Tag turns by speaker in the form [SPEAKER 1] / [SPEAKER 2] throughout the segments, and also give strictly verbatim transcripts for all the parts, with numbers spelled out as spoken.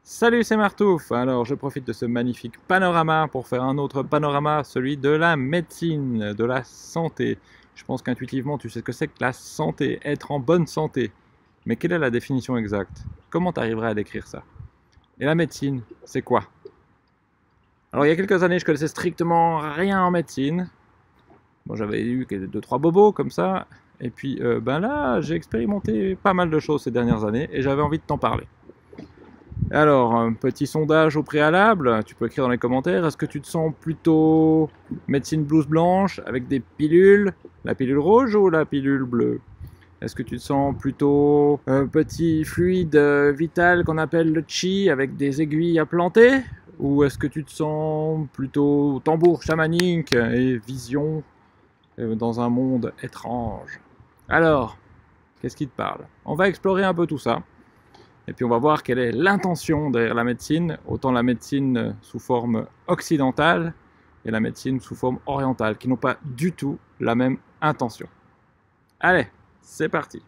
[SPEAKER 1] Salut, c'est Martouf. Alors, je profite de ce magnifique panorama pour faire un autre panorama, celui de la médecine, de la santé. Je pense qu'intuitivement, tu sais ce que c'est que la santé, être en bonne santé. Mais quelle est la définition exacte? Comment tu arriverais à décrire ça? Et la médecine, c'est quoi? Alors, il y a quelques années, je connaissais strictement rien en médecine. Bon, j'avais eu deux, trois bobos comme ça. Et puis, euh, ben là, j'ai expérimenté pas mal de choses ces dernières années et j'avais envie de t'en parler. Alors, un petit sondage au préalable, tu peux écrire dans les commentaires, est-ce que tu te sens plutôt médecine blouse blanche avec des pilules, la pilule rouge ou la pilule bleue? Est-ce que tu te sens plutôt un petit fluide vital qu'on appelle le chi avec des aiguilles à planter? Ou est-ce que tu te sens plutôt tambour chamanique et vision dans un monde étrange? Alors, qu'est-ce qui te parle? On va explorer un peu tout ça. Et puis on va voir quelle est l'intention derrière la médecine, autant la médecine sous forme occidentale et la médecine sous forme orientale, qui n'ont pas du tout la même intention. Allez, c'est parti.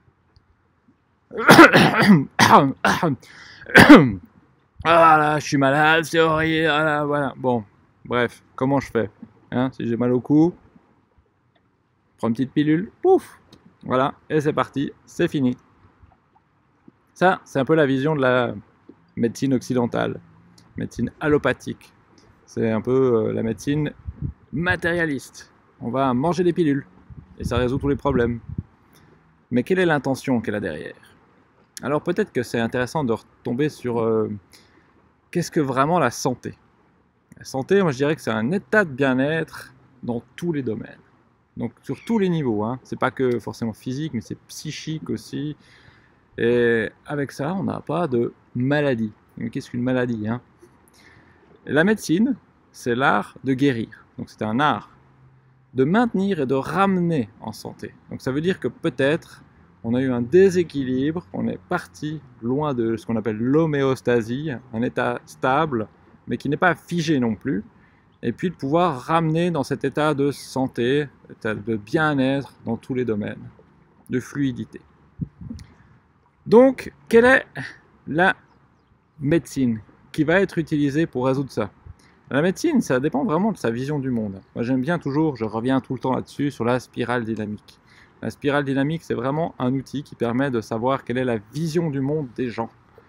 [SPEAKER 1] Ah là, je suis malade, c'est horrible, ah là, voilà. Bon, bref, comment je fais hein, si j'ai mal au cou, prends une petite pilule, pouf, voilà, et c'est parti, c'est fini. Ça, c'est un peu la vision de la médecine occidentale, médecine allopathique. C'est un peu euh, la médecine matérialiste. On va manger des pilules et ça résout tous les problèmes. Mais quelle est l'intention qu'elle a derrière? Alors peut-être que c'est intéressant de retomber sur euh, qu'est-ce que vraiment la santé? La santé, moi je dirais que c'est un état de bien-être dans tous les domaines. Donc sur tous les niveaux, hein. C'est pas que forcément physique, mais c'est psychique aussi. Et avec ça, on n'a pas de maladie. Qu'est-ce qu'une maladie hein? La médecine, c'est l'art de guérir. Donc c'est un art de maintenir et de ramener en santé. Donc ça veut dire que peut-être on a eu un déséquilibre, on est parti loin de ce qu'on appelle l'homéostasie, un état stable, mais qui n'est pas figé non plus. Et puis de pouvoir ramener dans cet état de santé, de bien-être dans tous les domaines, de fluidité. Donc, quelle est la médecine qui va être utilisée pour résoudre ça? La médecine, ça dépend vraiment de sa vision du monde. Moi, j'aime bien toujours, je reviens tout le temps là-dessus, sur la spirale dynamique. La spirale dynamique, c'est vraiment un outil qui permet de savoir quelle est la vision du monde des gens.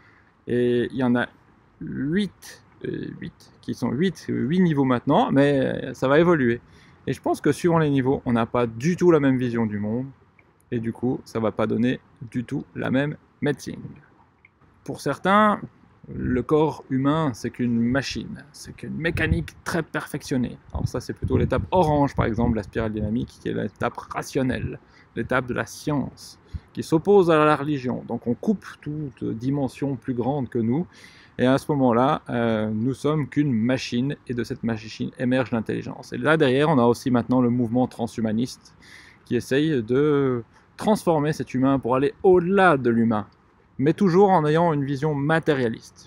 [SPEAKER 1] Et il y en a huit, huit qui sont huit, huit niveaux maintenant, mais ça va évoluer. Et je pense que suivant les niveaux, on n'a pas du tout la même vision du monde. Et du coup, ça ne va pas donner du tout la même médecine. Pour certains, le corps humain, c'est qu'une machine, c'est qu'une mécanique très perfectionnée. Alors ça, c'est plutôt l'étape orange, par exemple, la spirale dynamique, qui est l'étape rationnelle, l'étape de la science, qui s'oppose à la religion. Donc on coupe toute dimension plus grande que nous, et à ce moment-là, euh, nous sommes qu'une machine, et de cette machine émerge l'intelligence. Et là, derrière, on a aussi maintenant le mouvement transhumaniste, qui essaye de transformer cet humain pour aller au-delà de l'humain, mais toujours en ayant une vision matérialiste.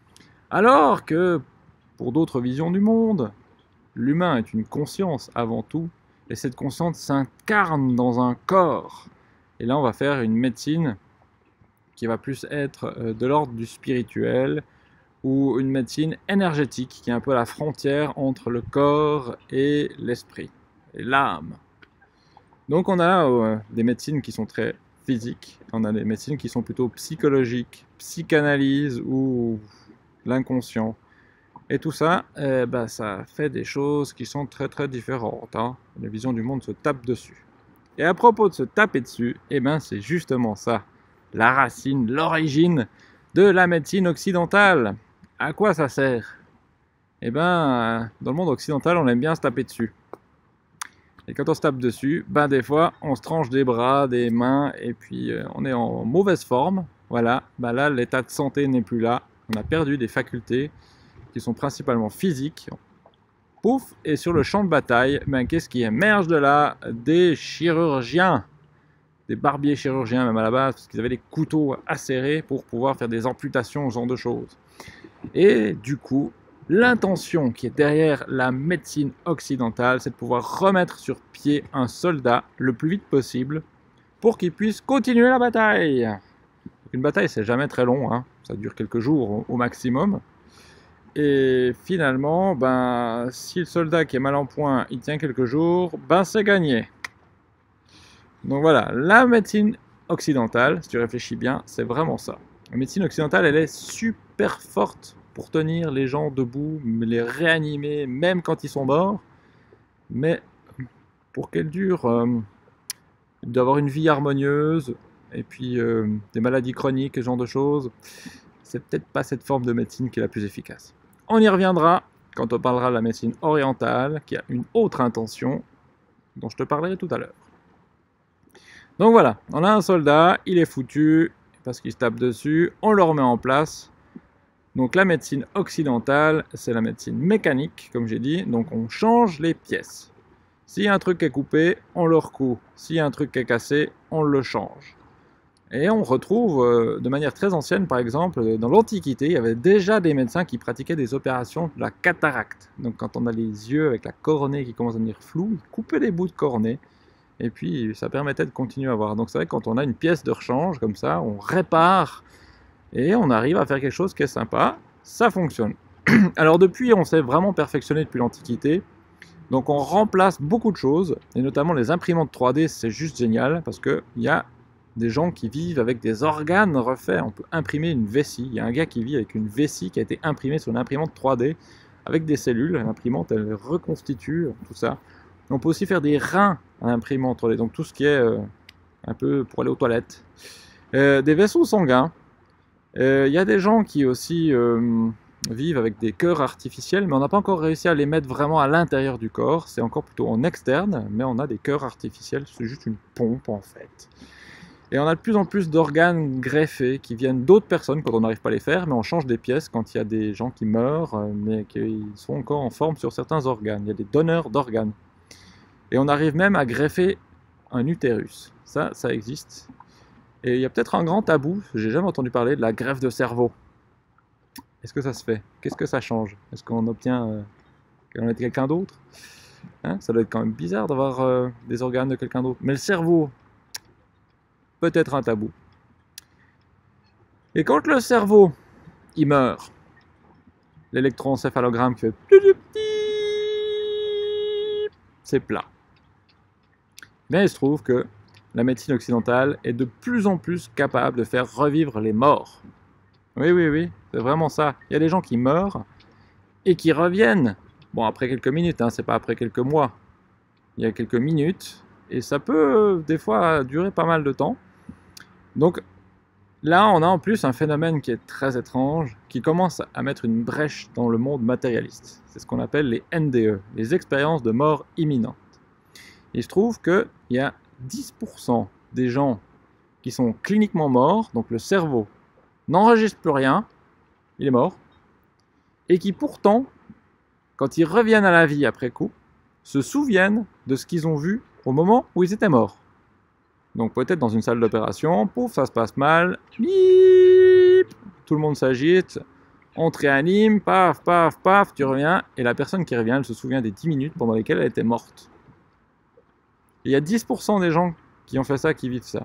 [SPEAKER 1] Alors que, pour d'autres visions du monde, l'humain est une conscience avant tout, et cette conscience s'incarne dans un corps. Et là, on va faire une médecine qui va plus être de l'ordre du spirituel, ou une médecine énergétique, qui est un peu la frontière entre le corps et l'esprit, et l'âme. Donc on a euh, des médecines qui sont très physiques, on a des médecines qui sont plutôt psychologiques, psychanalyse ou l'inconscient. Et tout ça, eh ben, ça fait des choses qui sont très très différentes. Hein. La vision du monde se tape dessus. Et à propos de se taper dessus, eh ben, c'est justement ça, la racine, l'origine de la médecine occidentale. À quoi ça sert? Eh ben, dans le monde occidental, on aime bien se taper dessus. Et quand on se tape dessus, ben des fois, on se tranche des bras, des mains, et puis euh, on est en mauvaise forme. Voilà, ben là, l'état de santé n'est plus là. On a perdu des facultés qui sont principalement physiques. Pouf, et sur le champ de bataille, ben, qu'est-ce qui émerge de là? Des chirurgiens, des barbiers chirurgiens même à la base, parce qu'ils avaient des couteaux acérés pour pouvoir faire des amputations, ce genre de choses. Et du coup, l'intention qui est derrière la médecine occidentale, c'est de pouvoir remettre sur pied un soldat le plus vite possible pour qu'il puisse continuer la bataille. Une bataille, c'est jamais très long, hein. Ça dure quelques jours au, au maximum. Et finalement, ben, si le soldat qui est mal en point, il tient quelques jours, ben c'est gagné. Donc voilà, la médecine occidentale, si tu réfléchis bien, c'est vraiment ça. La médecine occidentale, elle est super forte pour tenir les gens debout, les réanimer, même quand ils sont morts. Mais pour qu'elle dure, euh, d'avoir une vie harmonieuse, et puis euh, des maladies chroniques, ce genre de choses, c'est peut-être pas cette forme de médecine qui est la plus efficace. On y reviendra quand on parlera de la médecine orientale, qui a une autre intention, dont je te parlerai tout à l'heure. Donc voilà, on a un soldat, il est foutu, parce qu'il se tape dessus, on le remet en place. Donc la médecine occidentale, c'est la médecine mécanique, comme j'ai dit, donc on change les pièces. S'il y a un truc qui est coupé, on le recoue. S'il y a un truc qui est cassé, on le change. Et on retrouve euh, de manière très ancienne, par exemple, dans l'Antiquité, il y avait déjà des médecins qui pratiquaient des opérations de la cataracte. Donc quand on a les yeux avec la cornée qui commence à devenir floue, ils coupaient des bouts de cornée, et puis ça permettait de continuer à voir. Donc c'est vrai que quand on a une pièce de rechange, comme ça, on répare, et on arrive à faire quelque chose qui est sympa, ça fonctionne. Alors depuis, on s'est vraiment perfectionné depuis l'Antiquité, donc on remplace beaucoup de choses, et notamment les imprimantes trois D, c'est juste génial, parce qu'il y a des gens qui vivent avec des organes refaits. On peut imprimer une vessie. Il y a un gars qui vit avec une vessie qui a été imprimée sur une imprimante trois D avec des cellules. L'imprimante, elle reconstitue tout ça. On peut aussi faire des reins à l'imprimante trois D, donc tout ce qui est euh, un peu pour aller aux toilettes. Euh, des vaisseaux sanguins. Euh, il y a des gens qui aussi euh, vivent avec des cœurs artificiels, mais on n'a pas encore réussi à les mettre vraiment à l'intérieur du corps. C'est encore plutôt en externe, mais on a des cœurs artificiels. C'est juste une pompe en fait. Et on a de plus en plus d'organes greffés qui viennent d'autres personnes quand on n'arrive pas à les faire, mais on change des pièces quand il y a des gens qui meurent, mais qui sont encore en forme sur certains organes. Il y a des donneurs d'organes. Et on arrive même à greffer un utérus. Ça, ça existe. Et il y a peut-être un grand tabou, j'ai jamais entendu parler de la greffe de cerveau. Est-ce que ça se fait? Qu'est-ce que ça change? Est-ce qu'on obtient euh, qu'on est quelqu'un d'autre? Hein, ça doit être quand même bizarre d'avoir euh, des organes de quelqu'un d'autre. Mais le cerveau, peut-être un tabou. Et quand le cerveau, il meurt, l'électroencéphalogramme qui fait c'est plat. Mais il se trouve que la médecine occidentale est de plus en plus capable de faire revivre les morts. Oui, oui, oui, c'est vraiment ça. Il y a des gens qui meurent et qui reviennent. Bon, après quelques minutes, hein, c'est pas après quelques mois. Il y a quelques minutes et ça peut des fois durer pas mal de temps. Donc là, on a en plus un phénomène qui est très étrange, qui commence à mettre une brèche dans le monde matérialiste. C'est ce qu'on appelle les N D E, les expériences de mort imminente. Il se trouve qu'il y a dix pour cent des gens qui sont cliniquement morts, donc le cerveau n'enregistre plus rien, il est mort, et qui pourtant, quand ils reviennent à la vie après coup, se souviennent de ce qu'ils ont vu au moment où ils étaient morts. Donc peut-être dans une salle d'opération, pouf, ça se passe mal, bip, tout le monde s'agite, on te réanime, paf, paf, paf, tu reviens, et la personne qui revient, elle se souvient des dix minutes pendant lesquelles elle était morte. Il y a dix pour cent des gens qui ont fait ça, qui vivent ça.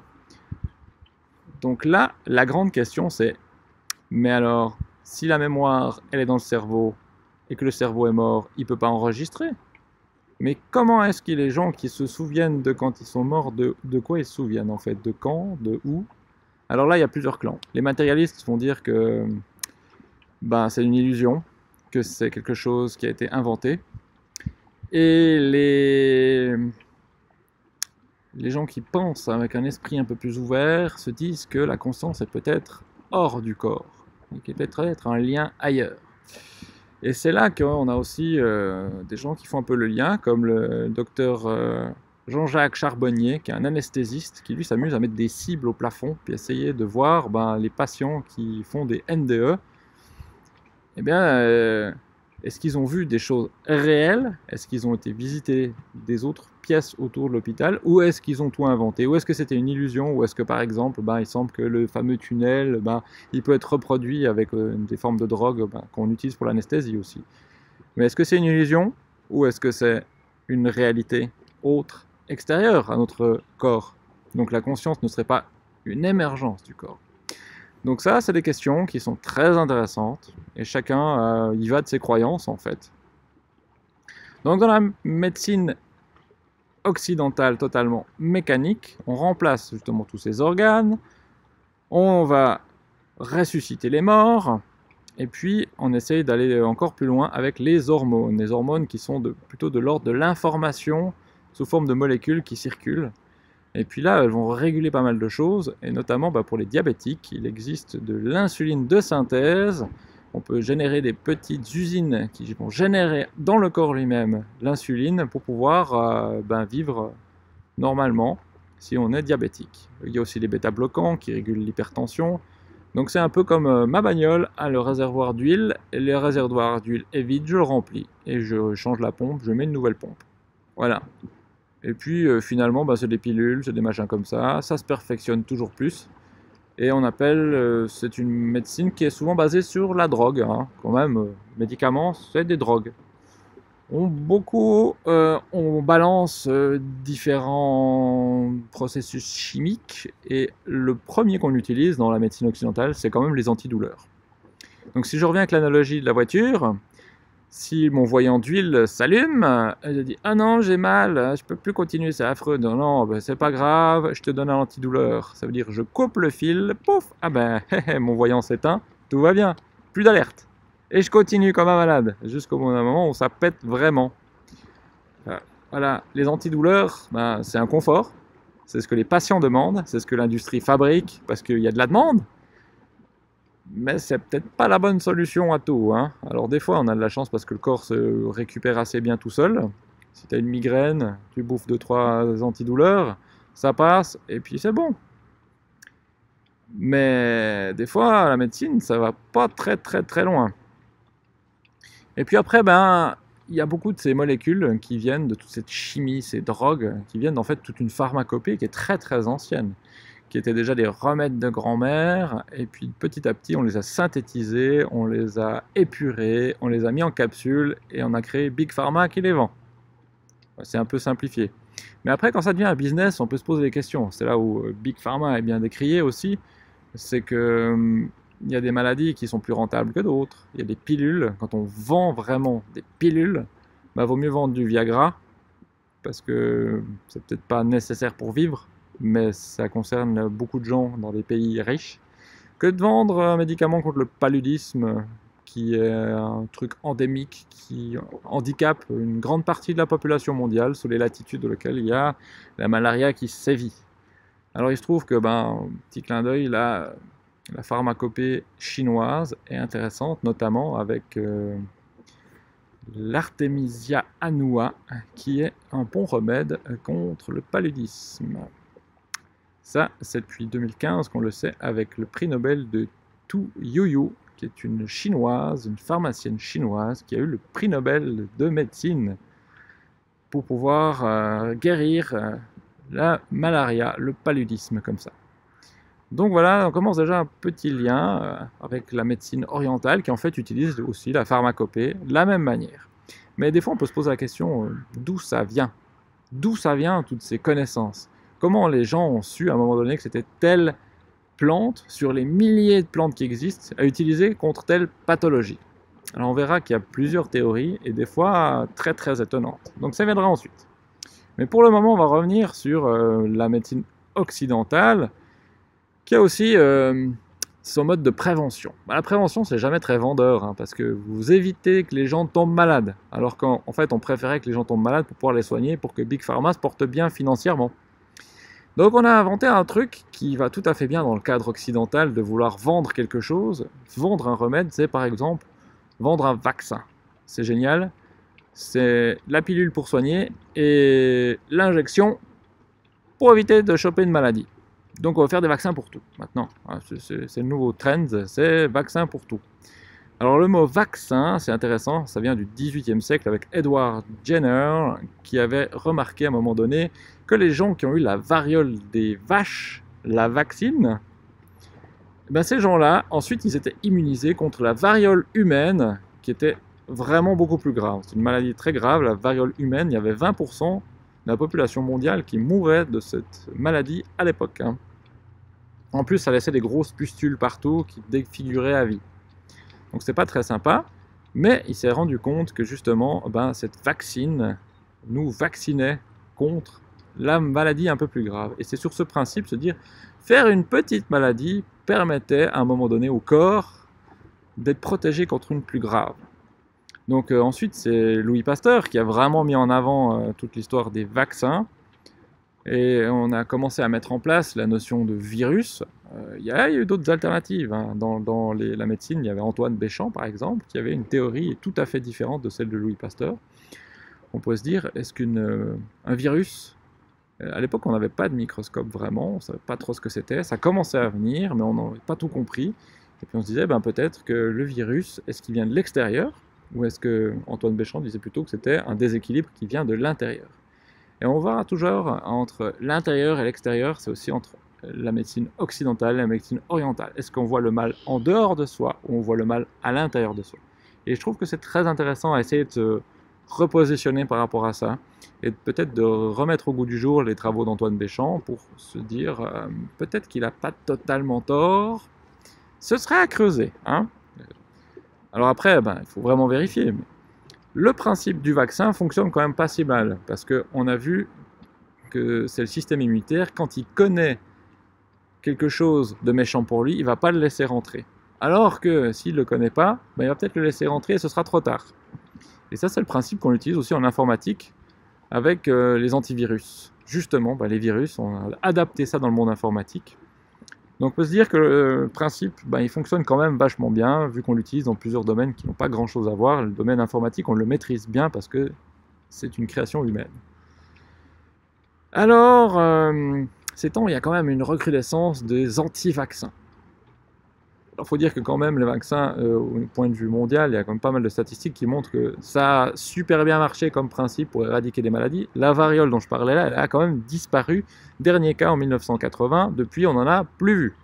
[SPEAKER 1] Donc là, la grande question c'est, mais alors, si la mémoire, elle est dans le cerveau, et que le cerveau est mort, il ne peut pas enregistrer. Mais comment est-ce que les gens qui se souviennent de quand ils sont morts, de, de quoi ils se souviennent en fait? De quand? De où? Alors là, il y a plusieurs clans. Les matérialistes vont dire que ben, c'est une illusion, que c'est quelque chose qui a été inventé. Et les... les gens qui pensent avec un esprit un peu plus ouvert se disent que la conscience est peut-être hors du corps, et qu'il peut être un lien ailleurs. Et c'est là qu'on a aussi euh, des gens qui font un peu le lien, comme le docteur euh, Jean-Jacques Charbonnier, qui est un anesthésiste, qui lui s'amuse à mettre des cibles au plafond, puis essayer de voir ben, les patients qui font des N D E. Eh bien, euh, est-ce qu'ils ont vu des choses réelles? Est-ce qu'ils ont été visiter des autres pièces autour de l'hôpital? Ou est-ce qu'ils ont tout inventé? Ou est-ce que c'était une illusion? Ou est-ce que par exemple, ben, il semble que le fameux tunnel, ben, il peut être reproduit avec euh, des formes de drogue ben, qu'on utilise pour l'anesthésie aussi? Mais est-ce que c'est une illusion? Ou est-ce que c'est une réalité autre, extérieure à notre corps? Donc la conscience ne serait pas une émergence du corps. Donc ça, c'est des questions qui sont très intéressantes, et chacun euh, y va de ses croyances en fait. Donc dans la médecine occidentale totalement mécanique, on remplace justement tous ces organes, on va ressusciter les morts, et puis on essaye d'aller encore plus loin avec les hormones, les hormones qui sont de, plutôt de l'ordre de l'information sous forme de molécules qui circulent. Et puis là, elles vont réguler pas mal de choses, et notamment bah, pour les diabétiques, il existe de l'insuline de synthèse. On peut générer des petites usines qui vont générer dans le corps lui-même l'insuline pour pouvoir euh, ben, vivre normalement si on est diabétique. Il y a aussi les bêta-bloquants qui régulent l'hypertension. Donc c'est un peu comme euh, ma bagnole a le réservoir d'huile, et le réservoir d'huile est vide, je le remplis, et je change la pompe, je mets une nouvelle pompe. Voilà. Et puis euh, finalement, bah, c'est des pilules, c'est des machins comme ça, ça se perfectionne toujours plus. Et on appelle, euh, c'est une médecine qui est souvent basée sur la drogue, hein. Quand même, euh, médicaments, c'est des drogues. On, beaucoup, euh, on balance euh, différents processus chimiques, et le premier qu'on utilise dans la médecine occidentale, c'est quand même les antidouleurs. Donc si je reviens avec l'analogie de la voiture, si mon voyant d'huile s'allume, je dis « Ah non, j'ai mal, je peux plus continuer, c'est affreux. » Non, non, ben, c'est pas grave, je te donne un antidouleur. Ça veut dire je coupe le fil, pouf, ah ben, mon voyant s'éteint, tout va bien, plus d'alerte. Et je continue comme un malade, jusqu'au moment où ça pète vraiment. Voilà, les antidouleurs, ben, c'est un confort, c'est ce que les patients demandent, c'est ce que l'industrie fabrique, parce qu'il y a de la demande. Mais c'est peut-être pas la bonne solution à tout, hein. Alors des fois on a de la chance parce que le corps se récupère assez bien tout seul. Si tu as une migraine, tu bouffes deux trois antidouleurs, ça passe et puis c'est bon. Mais des fois la médecine ça va pas très très très loin. Et puis après ben il y a beaucoup de ces molécules qui viennent de toute cette chimie, ces drogues, qui viennent en fait toute une pharmacopée qui est très très ancienne, qui étaient déjà des remèdes de grand-mère, et puis petit à petit on les a synthétisés, on les a épurés, on les a mis en capsules, et on a créé Big Pharma qui les vend. C'est un peu simplifié. Mais après quand ça devient un business, on peut se poser des questions. C'est là où Big Pharma est bien décrié aussi, c'est que hum, il y a des maladies qui sont plus rentables que d'autres. Il y a des pilules, quand on vend vraiment des pilules, bah, vaut mieux vendre du Viagra, parce que c'est peut-être pas nécessaire pour vivre, mais ça concerne beaucoup de gens dans des pays riches, que de vendre un médicament contre le paludisme, qui est un truc endémique, qui handicape une grande partie de la population mondiale, sous les latitudes dans lesquelles il y a la malaria qui sévit. Alors il se trouve que, ben, petit clin d'œil, la, la pharmacopée chinoise est intéressante, notamment avec euh, l'Artemisia annua, qui est un bon remède contre le paludisme. Ça, c'est depuis deux mille quinze qu'on le sait, avec le prix Nobel de Tu Youyou, qui est une chinoise, une pharmacienne chinoise, qui a eu le prix Nobel de médecine pour pouvoir euh, guérir euh, la malaria, le paludisme, comme ça. Donc voilà, on commence déjà un petit lien euh, avec la médecine orientale, qui en fait utilise aussi la pharmacopée de la même manière. Mais des fois, on peut se poser la question, euh, d'où ça vient? D'où ça vient, toutes ces connaissances? Comment les gens ont su à un moment donné que c'était telle plante, sur les milliers de plantes qui existent, à utiliser contre telle pathologie? Alors on verra qu'il y a plusieurs théories, et des fois très très étonnantes. Donc ça viendra ensuite. Mais pour le moment, on va revenir sur euh, la médecine occidentale, qui a aussi euh, son mode de prévention. Bah, la prévention, c'est jamais très vendeur, hein, parce que vous évitez que les gens tombent malades, alors qu'en en fait, on préférait que les gens tombent malades pour pouvoir les soigner, pour que Big Pharma se porte bien financièrement. Donc on a inventé un truc qui va tout à fait bien dans le cadre occidental de vouloir vendre quelque chose. Vendre un remède, c'est par exemple vendre un vaccin. C'est génial. C'est la pilule pour soigner et l'injection pour éviter de choper une maladie. Donc on va faire des vaccins pour tout, maintenant. C'est le nouveau trend, c'est vaccin pour tout. Alors le mot vaccin, c'est intéressant, ça vient du dix-huitième siècle avec Edward Jenner, qui avait remarqué à un moment donné que les gens qui ont eu la variole des vaches, la vaccine, ben ces gens-là, ensuite ils étaient immunisés contre la variole humaine, qui était vraiment beaucoup plus grave. C'est une maladie très grave, la variole humaine, il y avait vingt pour cent de la population mondiale qui mourait de cette maladie à l'époque. Hein. En plus, ça laissait des grosses pustules partout qui défiguraient à vie. Donc c'est pas très sympa, mais il s'est rendu compte que justement, ben, cette vaccine nous vaccinait contre la maladie un peu plus grave. Et c'est sur ce principe, se dire, faire une petite maladie permettait à un moment donné au corps d'être protégé contre une plus grave. Donc euh, ensuite, c'est Louis Pasteur qui a vraiment mis en avant euh, toute l'histoire des vaccins. Et on a commencé à mettre en place la notion de virus. Euh, il y a eu d'autres alternatives, hein. Dans, dans les, la médecine, il y avait Antoine Béchamp, par exemple, qui avait une théorie tout à fait différente de celle de Louis Pasteur. On peut se dire, est-ce qu'un euh, virus... À l'époque, on n'avait pas de microscope vraiment, on ne savait pas trop ce que c'était. Ça commençait à venir, mais on n'avait pas tout compris. Et puis on se disait, ben, peut-être que le virus, est-ce qu'il vient de l'extérieur? Ou est-ce que Antoine Béchamp disait plutôt que c'était un déséquilibre qui vient de l'intérieur? Et on voit toujours entre l'intérieur et l'extérieur, c'est aussi entre la médecine occidentale et la médecine orientale. Est-ce qu'on voit le mal en dehors de soi ou on voit le mal à l'intérieur de soi? Et je trouve que c'est très intéressant à essayer de se repositionner par rapport à ça et peut-être de remettre au goût du jour les travaux d'Antoine Béchamp pour se dire euh, peut-être qu'il n'a pas totalement tort. Ce serait à creuser, hein. Alors après, ben, il faut vraiment vérifier. Mais le principe du vaccin fonctionne quand même pas si mal, parce qu'on a vu que c'est le système immunitaire, quand il connaît quelque chose de méchant pour lui, il ne va pas le laisser rentrer. Alors que s'il ne le connaît pas, ben, il va peut-être le laisser rentrer et ce sera trop tard. Et ça, c'est le principe qu'on utilise aussi en informatique avec euh, les antivirus. Justement, ben, les virus, on a adapté ça dans le monde informatique. Donc on peut se dire que le principe, ben, il fonctionne quand même vachement bien, vu qu'on l'utilise dans plusieurs domaines qui n'ont pas grand-chose à voir. Le domaine informatique, on le maîtrise bien parce que c'est une création humaine. Alors, euh, ces temps, il y a quand même une recrudescence des anti-vaccins. Alors, il faut dire que quand même, les vaccins, euh, au point de vue mondial, il y a quand même pas mal de statistiques qui montrent que ça a super bien marché comme principe pour éradiquer des maladies. La variole dont je parlais là, elle a quand même disparu. Dernier cas en mille neuf cent quatre-vingts, depuis on n'en a plus vu.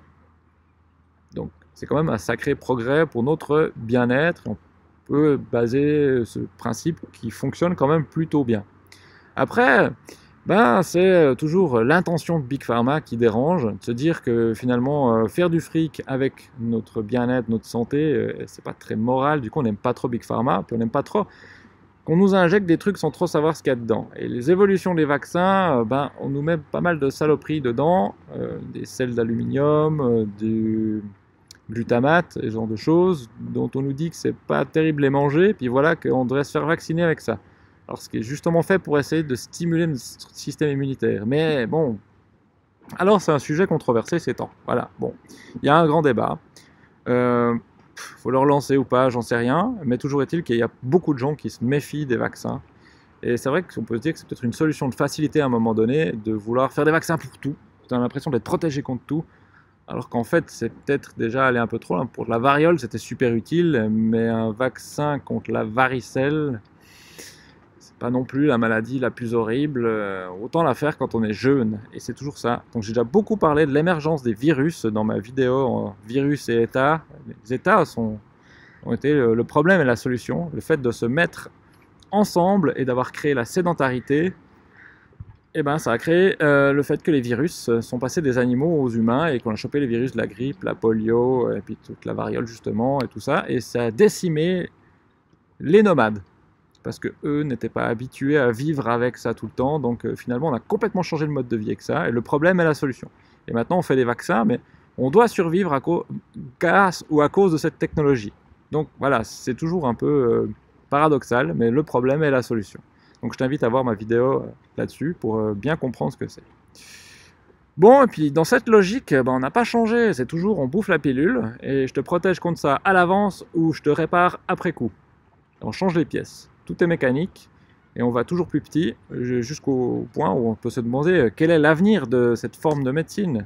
[SPEAKER 1] Donc c'est quand même un sacré progrès pour notre bien-être. On peut baser ce principe qui fonctionne quand même plutôt bien. Après, ben, c'est toujours l'intention de Big Pharma qui dérange, de se dire que finalement euh, faire du fric avec notre bien-être, notre santé, euh, c'est pas très moral. Du coup on n'aime pas trop Big Pharma, puis on n'aime pas trop qu'on nous injecte des trucs sans trop savoir ce qu'il y a dedans. Et les évolutions des vaccins, euh, ben, on nous met pas mal de saloperies dedans, euh, des sels d'aluminium, euh, du glutamate, et ce genre de choses, dont on nous dit que c'est pas terrible les manger, puis voilà qu'on devrait se faire vacciner avec ça. Alors ce qui est justement fait pour essayer de stimuler notre système immunitaire. Mais bon, alors c'est un sujet controversé ces temps. Voilà, bon, il y a un grand débat. Euh, faut le relancer ou pas, j'en sais rien, mais toujours est-il qu'il y a beaucoup de gens qui se méfient des vaccins. Et c'est vrai qu'on peut se dire que c'est peut-être une solution de facilité à un moment donné, de vouloir faire des vaccins pour tout. On a l'impression d'être protégé contre tout, alors qu'en fait c'est peut-être déjà aller un peu trop loin. Pour la variole c'était super utile, mais un vaccin contre la varicelle, c'est pas non plus la maladie la plus horrible. Autant la faire quand on est jeune, et c'est toujours ça. Donc j'ai déjà beaucoup parlé de l'émergence des virus dans ma vidéo en virus et états. Les états sont, ont été le, le problème et la solution. Le fait de se mettre ensemble et d'avoir créé la sédentarité, eh ben, ça a créé euh, le fait que les virus sont passés des animaux aux humains et qu'on a chopé les virus de la grippe, la polio, et puis toute la variole justement, et tout ça, et ça a décimé les nomades, parce qu'eux n'étaient pas habitués à vivre avec ça tout le temps, donc euh, finalement on a complètement changé le mode de vie avec ça, et le problème est la solution. Et maintenant on fait des vaccins, mais on doit survivre à cause, grâce ou à cause de cette technologie. Donc voilà, c'est toujours un peu euh, paradoxal, mais le problème est la solution. Donc je t'invite à voir ma vidéo là-dessus pour bien comprendre ce que c'est. Bon, et puis dans cette logique, ben, on n'a pas changé, c'est toujours on bouffe la pilule, et je te protège contre ça à l'avance ou je te répare après coup. On change les pièces, tout est mécanique, et on va toujours plus petit, jusqu'au point où on peut se demander quel est l'avenir de cette forme de médecine.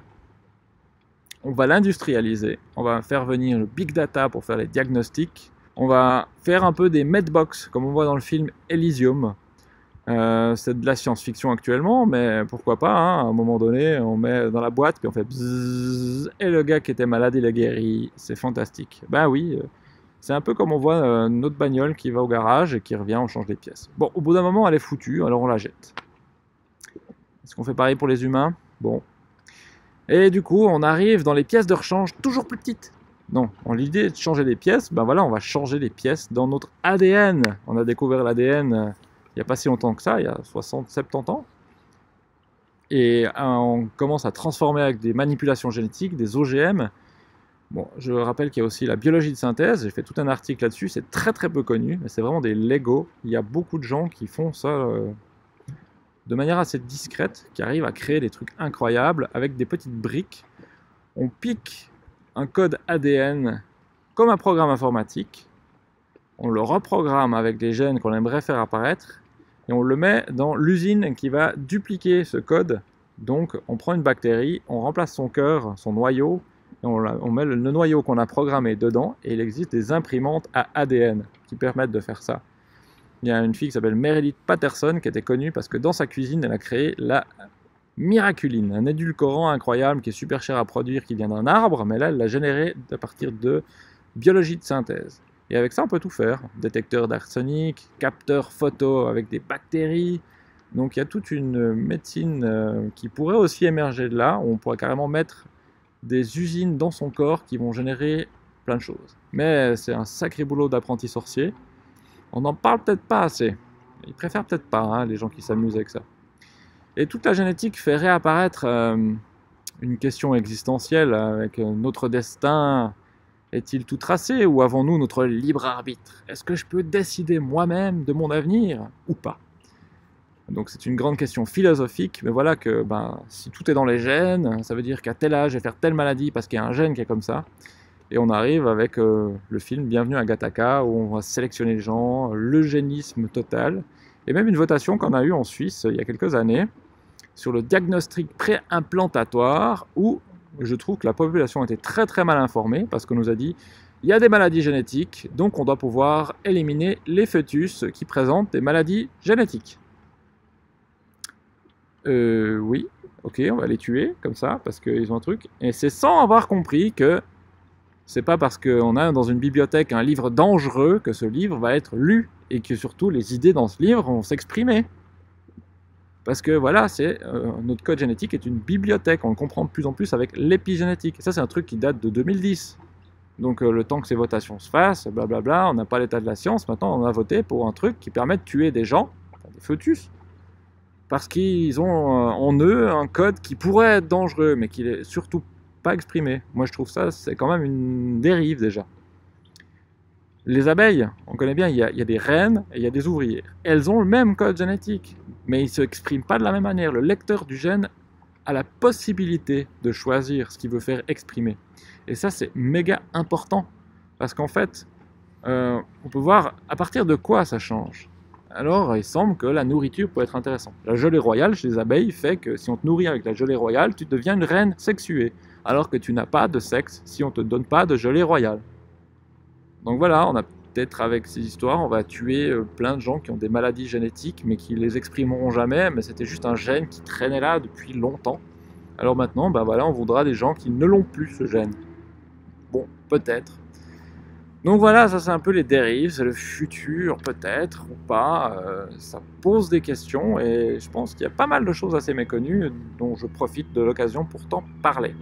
[SPEAKER 1] On va l'industrialiser, on va faire venir le big data pour faire les diagnostics, on va faire un peu des medbox, comme on voit dans le film Elysium. Euh, c'est de la science-fiction actuellement, mais pourquoi pas, hein, à un moment donné, on met dans la boîte, puis on fait bzzz, et le gars qui était malade, il est guéri, c'est fantastique. Ben oui, c'est un peu comme on voit euh, notre bagnole qui va au garage et qui revient, on change les pièces. Bon, au bout d'un moment, elle est foutue, alors on la jette. Est-ce qu'on fait pareil pour les humains? Bon. Et du coup, on arrive dans les pièces de rechange toujours plus petites. Non, l'idée de changer les pièces, ben voilà, on va changer les pièces dans notre A D N. On a découvert l'A D N euh, il n'y a pas si longtemps que ça, il y a soixante soixante-dix ans. Et euh, on commence à transformer avec des manipulations génétiques, des O G M. Bon, je rappelle qu'il y a aussi la biologie de synthèse, j'ai fait tout un article là-dessus, c'est très très peu connu, mais c'est vraiment des Lego. Il y a beaucoup de gens qui font ça euh, de manière assez discrète, qui arrivent à créer des trucs incroyables avec des petites briques. On pique un code A D N comme un programme informatique, on le reprogramme avec des gènes qu'on aimerait faire apparaître, et on le met dans l'usine qui va dupliquer ce code. Donc on prend une bactérie, on remplace son cœur, son noyau, et on, on met le, le noyau qu'on a programmé dedans, et il existe des imprimantes à A D N qui permettent de faire ça. Il y a une fille qui s'appelle Meredith Patterson qui était connue parce que dans sa cuisine, elle a créé la miraculine, un édulcorant incroyable qui est super cher à produire, qui vient d'un arbre, mais là, elle l'a généré à partir de biologie de synthèse. Et avec ça, on peut tout faire. Détecteur d'arsenic, capteur photo avec des bactéries. Donc il y a toute une médecine euh, qui pourrait aussi émerger de là, où on pourrait carrément mettre des usines dans son corps qui vont générer plein de choses. Mais c'est un sacré boulot d'apprenti sorcier. On n'en parle peut-être pas assez. Ils préfèrent peut-être pas, hein, les gens qui s'amusent avec ça. Et toute la génétique fait réapparaître euh, une question existentielle avec euh, notre destin. Est-il tout tracé ou avons-nous notre libre arbitre? Est-ce que je peux décider moi-même de mon avenir ou pas? Donc c'est une grande question philosophique, mais voilà que ben, si tout est dans les gènes, ça veut dire qu'à tel âge, je vais faire telle maladie parce qu'il y a un gène qui est comme ça. Et on arrive avec euh, le film Bienvenue à Gattaca, où on va sélectionner les gens, l'eugénisme total, et même une votation qu'on a eue en Suisse il y a quelques années, sur le diagnostic pré-implantatoire, où je trouve que la population était très très mal informée, parce qu'on nous a dit il y a des maladies génétiques, donc on doit pouvoir éliminer les fœtus qui présentent des maladies génétiques. Euh, oui, ok, on va les tuer, comme ça, parce qu'ils ont un truc. Et c'est sans avoir compris que c'est pas parce qu'on a dans une bibliothèque un livre dangereux que ce livre va être lu, et que surtout les idées dans ce livre vont s'exprimer. Parce que voilà, c'est euh, notre code génétique est une bibliothèque, on le comprend de plus en plus avec l'épigénétique. Et ça, c'est un truc qui date de deux mille dix. Donc euh, le temps que ces votations se fassent, blablabla, on n'a pas l'état de la science. Maintenant, on a voté pour un truc qui permet de tuer des gens, enfin, des fœtus, parce qu'ils ont euh, en eux un code qui pourrait être dangereux, mais qui n'est surtout pas exprimé. Moi, je trouve ça, c'est quand même une dérive déjà. Les abeilles, on connaît bien, il y a, il y a des reines et il y a des ouvrières. Elles ont le même code génétique, mais ils ne s'expriment pas de la même manière. Le lecteur du gène a la possibilité de choisir ce qu'il veut faire exprimer. Et ça, c'est méga important, parce qu'en fait, euh, on peut voir à partir de quoi ça change. Alors, il semble que la nourriture peut être intéressante. La gelée royale chez les abeilles fait que si on te nourrit avec la gelée royale, tu deviens une reine sexuée, alors que tu n'as pas de sexe si on ne te donne pas de gelée royale. Donc voilà, on a peut-être avec ces histoires, on va tuer euh, plein de gens qui ont des maladies génétiques, mais qui les exprimeront jamais, mais c'était juste un gène qui traînait là depuis longtemps. Alors maintenant, ben voilà, on voudra des gens qui ne l'ont plus, ce gène. Bon, peut-être. Donc voilà, ça c'est un peu les dérives, c'est le futur, peut-être, ou pas. Euh, ça pose des questions, et je pense qu'il y a pas mal de choses assez méconnues, dont je profite de l'occasion pour t'en parler.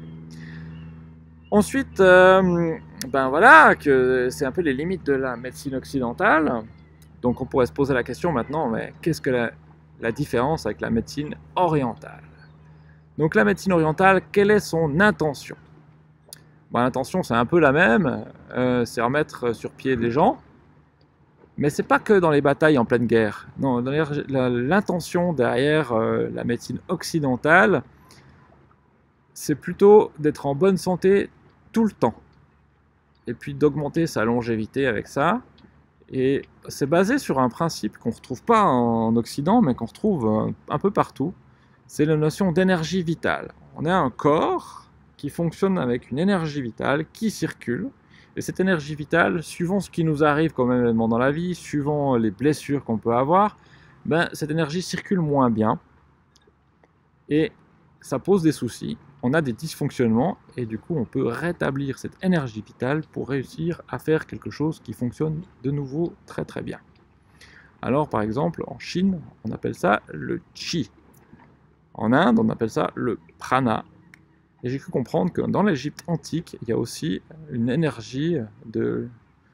[SPEAKER 1] Ensuite, euh, ben voilà, que c'est un peu les limites de la médecine occidentale. Donc on pourrait se poser la question maintenant, mais qu'est-ce que la, la différence avec la médecine orientale? Donc la médecine orientale, quelle est son intention? Ben, l'intention c'est un peu la même, euh, c'est remettre sur pied des gens, mais c'est pas que dans les batailles en pleine guerre. Non, l'intention derrière euh, la médecine occidentale, c'est plutôt d'être en bonne santé tout le temps, et puis d'augmenter sa longévité avec ça. Et c'est basé sur un principe qu'on ne retrouve pas en Occident, mais qu'on retrouve un peu partout. C'est la notion d'énergie vitale. On a un corps qui fonctionne avec une énergie vitale qui circule, et cette énergie vitale, suivant ce qui nous arrive comme événement dans la vie, suivant les blessures qu'on peut avoir, ben, cette énergie circule moins bien, et ça pose des soucis. On a des dysfonctionnements, et du coup on peut rétablir cette énergie vitale pour réussir à faire quelque chose qui fonctionne de nouveau très très bien. Alors par exemple en Chine on appelle ça le Qi, en Inde on appelle ça le Prana, Et j'ai cru comprendre que dans l'Égypte antique, il y a aussi une énergie de,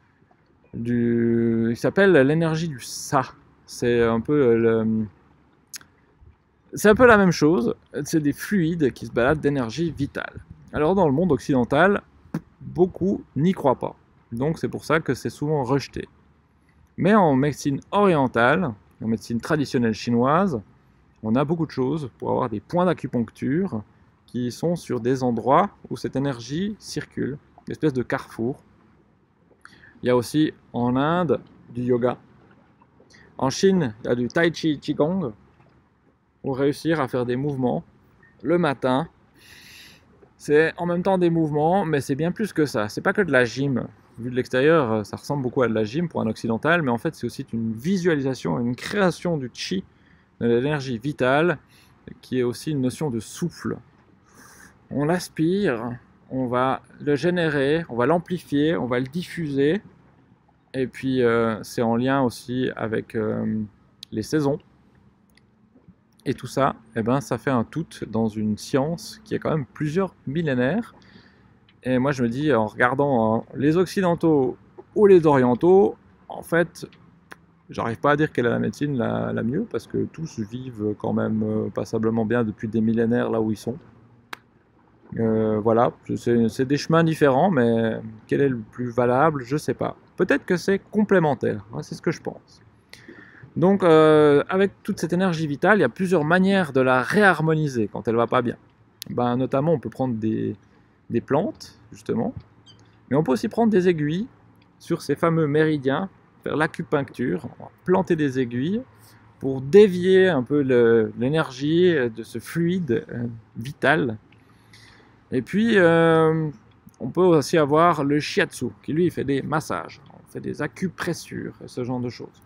[SPEAKER 1] du, il s'appelle l'énergie du Sa. C'est un peu le, c'est un peu la même chose. C'est des fluides qui se baladent d'énergie vitale. Alors dans le monde occidental, beaucoup n'y croient pas. Donc c'est pour ça que c'est souvent rejeté. Mais en médecine orientale, en médecine traditionnelle chinoise, on a beaucoup de choses pour avoir des points d'acupuncture qui sont sur des endroits où cette énergie circule, une espèce de carrefour. Il y a aussi en Inde du yoga. En Chine, il y a du tai chi qigong pour réussir à faire des mouvements le matin. C'est en même temps des mouvements, mais c'est bien plus que ça. C'est pas que de la gym. Vu de l'extérieur, ça ressemble beaucoup à de la gym pour un occidental, mais en fait, c'est aussi une visualisation, une création du chi, de l'énergie vitale, qui est aussi une notion de souffle. On l'aspire, on va le générer, on va l'amplifier, on va le diffuser, et puis euh, c'est en lien aussi avec euh, les saisons. Et tout ça, eh ben, ça fait un tout dans une science qui a quand même plusieurs millénaires. Et moi je me dis, en regardant hein, les occidentaux ou les orientaux, en fait, j'arrive pas à dire quelle est la médecine la, la mieux, parce que tous vivent quand même euh, passablement bien depuis des millénaires là où ils sont. Euh, voilà, c'est des chemins différents, mais quel est le plus valable, je sais pas. Peut-être que c'est complémentaire, hein, c'est ce que je pense. Donc, euh, avec toute cette énergie vitale, il y a plusieurs manières de la réharmoniser quand elle va pas bien. Ben, notamment, on peut prendre des, des plantes, justement, mais on peut aussi prendre des aiguilles sur ces fameux méridiens, faire l'acupuncture, planter des aiguilles pour dévier un peu l'énergie de ce fluide euh, vital. Et puis, euh, on peut aussi avoir le shiatsu, qui lui fait des massages, on fait des acupressures, ce genre de choses.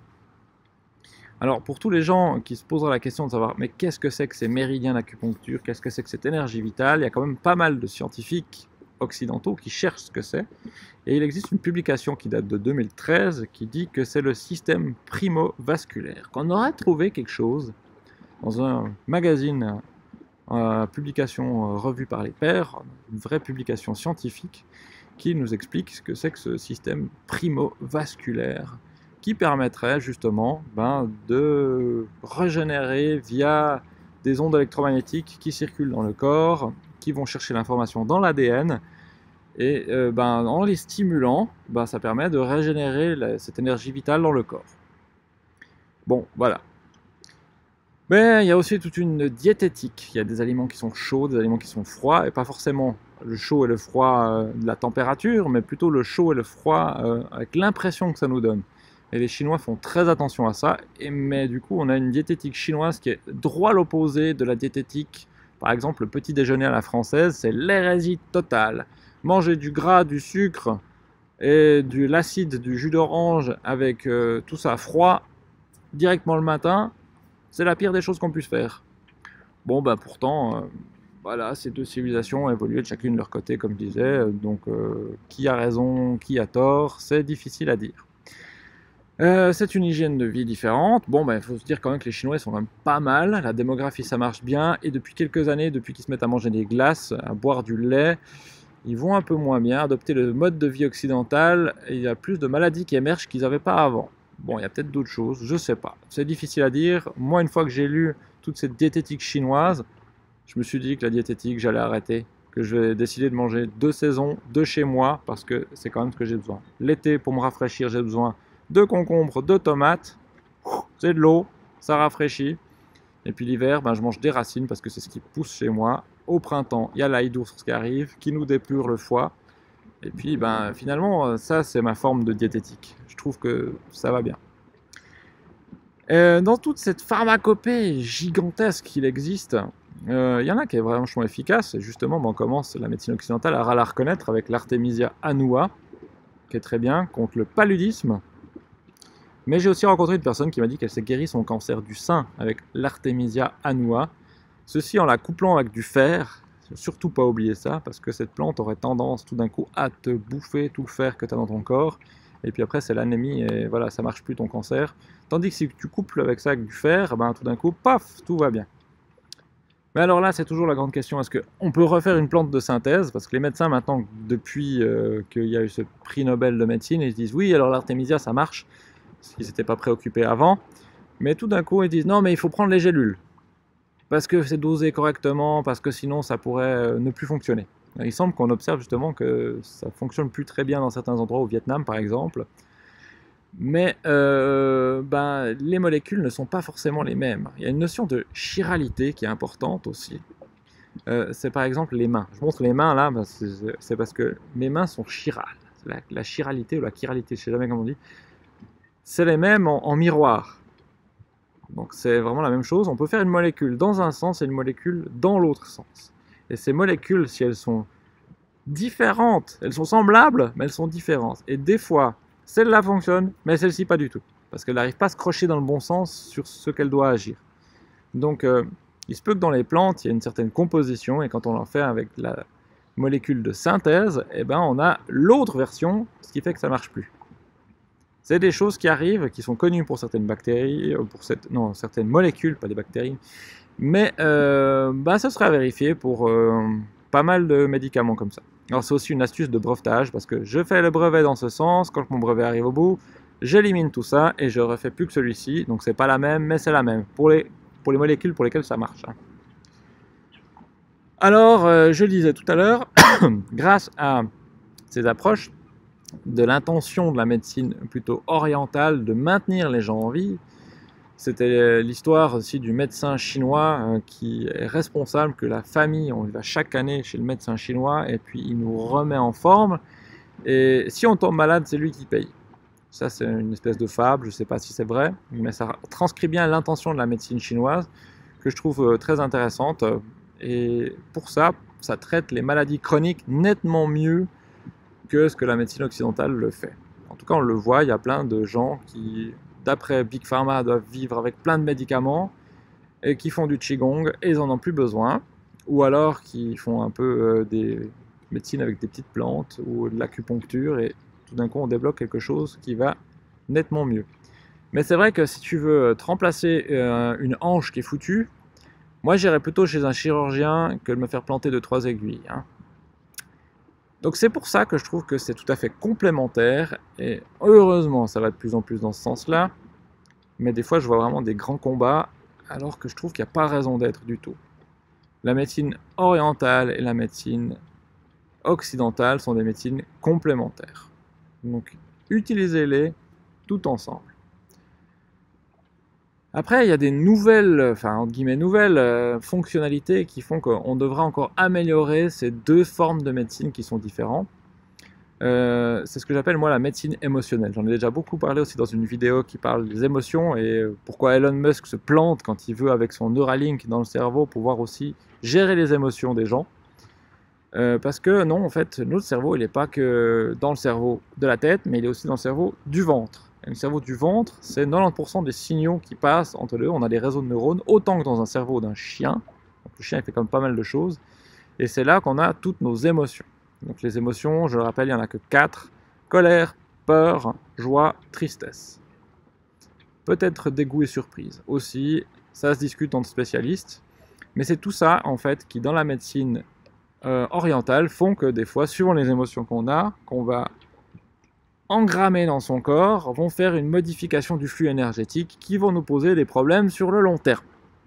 [SPEAKER 1] Alors, pour tous les gens qui se poseraient la question de savoir, mais qu'est-ce que c'est que ces méridiens d'acupuncture, qu'est-ce que c'est que cette énergie vitale, il y a quand même pas mal de scientifiques occidentaux qui cherchent ce que c'est. Et il existe une publication qui date de deux mille treize qui dit que c'est le système primo-vasculaire. Qu'on aurait trouvé quelque chose dans un magazine, une publication revue par les pairs, une vraie publication scientifique qui nous explique ce que c'est que ce système primo-vasculaire, qui permettrait justement ben, de régénérer via des ondes électromagnétiques qui circulent dans le corps, qui vont chercher l'information dans l'A D N, et euh, ben, en les stimulant, ben, ça permet de régénérer la, cette énergie vitale dans le corps. Bon, voilà. Mais il y a aussi toute une diététique. Il y a des aliments qui sont chauds, des aliments qui sont froids, et pas forcément le chaud et le froid euh, de la température, mais plutôt le chaud et le froid euh, avec l'impression que ça nous donne. Et les Chinois font très attention à ça, et, mais du coup on a une diététique chinoise qui est droit l'opposé de la diététique. Par exemple, le petit déjeuner à la française, c'est l'hérésie totale. Manger du gras, du sucre et de l'acide, du jus d'orange avec euh, tout ça froid directement le matin, c'est la pire des choses qu'on puisse faire. Bon, ben pourtant, euh, voilà, ces deux civilisations ont évolué de chacune de leur côté, comme je disais, donc euh, qui a raison, qui a tort, c'est difficile à dire. Euh, c'est une hygiène de vie différente. Bon, ben, il faut se dire quand même que les Chinois sont quand même pas mal. La démographie, ça marche bien. Et depuis quelques années, depuis qu'ils se mettent à manger des glaces, à boire du lait, ils vont un peu moins bien. Adopter le mode de vie occidental, et il y a plus de maladies qui émergent qu'ils n'avaient pas avant. Bon, il y a peut-être d'autres choses, je sais pas. C'est difficile à dire. Moi, une fois que j'ai lu toute cette diététique chinoise, je me suis dit que la diététique, j'allais arrêter. Que je vais décider de manger deux saisons, de chez moi, parce que c'est quand même ce que j'ai besoin. L'été, pour me rafraîchir, j'ai besoin de concombres, de tomates, c'est de l'eau, ça rafraîchit. Et puis l'hiver, ben, je mange des racines parce que c'est ce qui pousse chez moi. Au printemps, il y a l'ail d'ours qui arrive, qui nous dépure le foie. Et puis ben, finalement, ça c'est ma forme de diététique. Je trouve que ça va bien. Euh, dans toute cette pharmacopée gigantesque qu'il existe, il euh, y en a qui est vraiment efficace. Et justement, ben, on commence la médecine occidentale à la reconnaître avec l'Artemisia annua, qui est très bien, contre le paludisme. Mais j'ai aussi rencontré une personne qui m'a dit qu'elle s'est guérie son cancer du sein avec l'Artemisia annua. Ceci en la couplant avec du fer. Surtout pas oublier ça, parce que cette plante aurait tendance tout d'un coup à te bouffer tout le fer que tu as dans ton corps. Et puis après, c'est l'anémie et voilà, ça marche plus ton cancer. Tandis que si tu couples avec ça avec du fer, ben, tout d'un coup, paf, tout va bien. Mais alors là, c'est toujours la grande question, est-ce qu'on peut refaire une plante de synthèse? Parce que les médecins, maintenant, depuis euh, qu'il y a eu ce prix Nobel de médecine, ils disent oui, alors l'artémisia, ça marche, parce qu'ils n'étaient pas préoccupés avant. Mais tout d'un coup, ils disent non, mais il faut prendre les gélules, parce que c'est dosé correctement, parce que sinon, ça pourrait euh, ne plus fonctionner. Il semble qu'on observe justement que ça ne fonctionne plus très bien dans certains endroits, au Vietnam par exemple. Mais euh, ben, les molécules ne sont pas forcément les mêmes. Il y a une notion de chiralité qui est importante aussi. Euh, c'est par exemple les mains. Je montre les mains là, ben, c'est parce que mes mains sont chirales. La, la chiralité ou la chiralité, je ne sais jamais comment on dit. C'est les mêmes en, en miroir. Donc c'est vraiment la même chose. On peut faire une molécule dans un sens et une molécule dans l'autre sens. Et ces molécules, si elles sont différentes, elles sont semblables, mais elles sont différentes. Et des fois, celle-là fonctionne, mais celle-ci pas du tout. Parce qu'elle n'arrive pas à se crocher dans le bon sens sur ce qu'elle doit agir. Donc, euh, il se peut que dans les plantes, il y a une certaine composition, et quand on en fait avec la molécule de synthèse, eh ben, on a l'autre version, ce qui fait que ça ne marche plus. C'est des choses qui arrivent, qui sont connues pour certaines bactéries, pour cette, non, certaines molécules, pas des bactéries, mais euh, bah, ça sera vérifié pour euh, pas mal de médicaments comme ça. Alors c'est aussi une astuce de brevetage, parce que je fais le brevet dans ce sens, quand mon brevet arrive au bout, j'élimine tout ça et je refais plus que celui-ci, donc c'est pas la même, mais c'est la même, pour les, pour les molécules pour lesquelles ça marche. Hein. Alors, euh, je le disais tout à l'heure, grâce à ces approches, de l'intention de la médecine plutôt orientale de maintenir les gens en vie. C'était l'histoire aussi du médecin chinois euh, qui est responsable que la famille, on va chaque année chez le médecin chinois et puis il nous remet en forme. Et si on tombe malade, c'est lui qui paye. Ça, c'est une espèce de fable, je ne sais pas si c'est vrai, mais ça transcrit bien l'intention de la médecine chinoise que je trouve très intéressante. Et pour ça, ça traite les maladies chroniques nettement mieux que ce que la médecine occidentale le fait. En tout cas, on le voit, il y a plein de gens qui, d'après Big Pharma, doivent vivre avec plein de médicaments et qui font du Qigong et ils n'en ont plus besoin. Ou alors qui font un peu euh, des médecines avec des petites plantes ou de l'acupuncture et tout d'un coup on débloque quelque chose qui va nettement mieux. Mais c'est vrai que si tu veux te remplacer euh, une hanche qui est foutue, moi j'irais plutôt chez un chirurgien que de me faire planter deux trois aiguilles. Hein. Donc c'est pour ça que je trouve que c'est tout à fait complémentaire, et heureusement ça va de plus en plus dans ce sens-là, mais des fois je vois vraiment des grands combats, alors que je trouve qu'il n'y a pas raison d'être du tout. La médecine orientale et la médecine occidentale sont des médecines complémentaires. Donc utilisez-les tout ensemble. Après, il y a des nouvelles, enfin entre guillemets nouvelles euh, fonctionnalités qui font qu'on devra encore améliorer ces deux formes de médecine qui sont différentes. Euh, c'est ce que j'appelle moi la médecine émotionnelle. J'en ai déjà beaucoup parlé aussi dans une vidéo qui parle des émotions et pourquoi Elon Musk se plante quand il veut avec son Neuralink dans le cerveau pouvoir aussi gérer les émotions des gens. Euh, parce que non, en fait, notre cerveau, il n'est pas que dans le cerveau de la tête, mais il est aussi dans le cerveau du ventre. Et le cerveau du ventre, c'est quatre-vingt-dix pour cent des signaux qui passent entre les deux. On a des réseaux de neurones, autant que dans un cerveau d'un chien. Donc, le chien, il fait quand même pas mal de choses. Et c'est là qu'on a toutes nos émotions. Donc les émotions, je le rappelle, il n'y en a que quatre. Colère, peur, joie, tristesse. Peut-être dégoût et surprise. Aussi, ça se discute entre spécialistes. Mais c'est tout ça, en fait, qui, dans la médecine euh, orientale, font que des fois, suivant les émotions qu'on a, qu'on va engrammer dans son corps, vont faire une modification du flux énergétique qui vont nous poser des problèmes sur le long terme.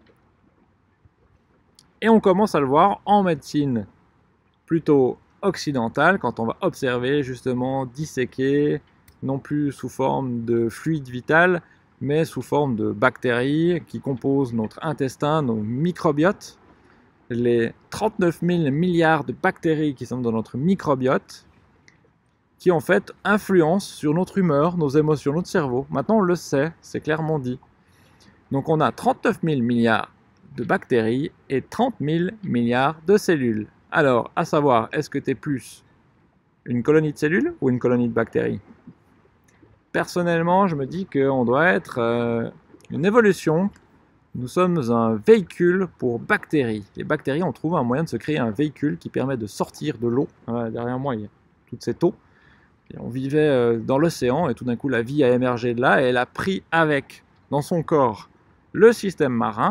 [SPEAKER 1] Et on commence à le voir en médecine plutôt occidentale, quand on va observer, justement, disséquer, non plus sous forme de fluide vital, mais sous forme de bactéries qui composent notre intestin, nos microbiotes, les trente-neuf mille milliards de bactéries qui sont dans notre microbiote, qui en fait influencent sur notre humeur, nos émotions, notre cerveau. Maintenant on le sait, c'est clairement dit. Donc on a trente-neuf mille milliards de bactéries et trente mille milliards de cellules. Alors, à savoir, est-ce que tu es plus une colonie de cellules ou une colonie de bactéries? Personnellement, je me dis qu'on doit être euh, une évolution. Nous sommes un véhicule pour bactéries. Les bactéries ont trouvé un moyen de se créer un véhicule qui permet de sortir de l'eau. Voilà, derrière moi, il y a toute cette eau. Et on vivait euh, dans l'océan et tout d'un coup, la vie a émergé de là et elle a pris avec, dans son corps, le système marin.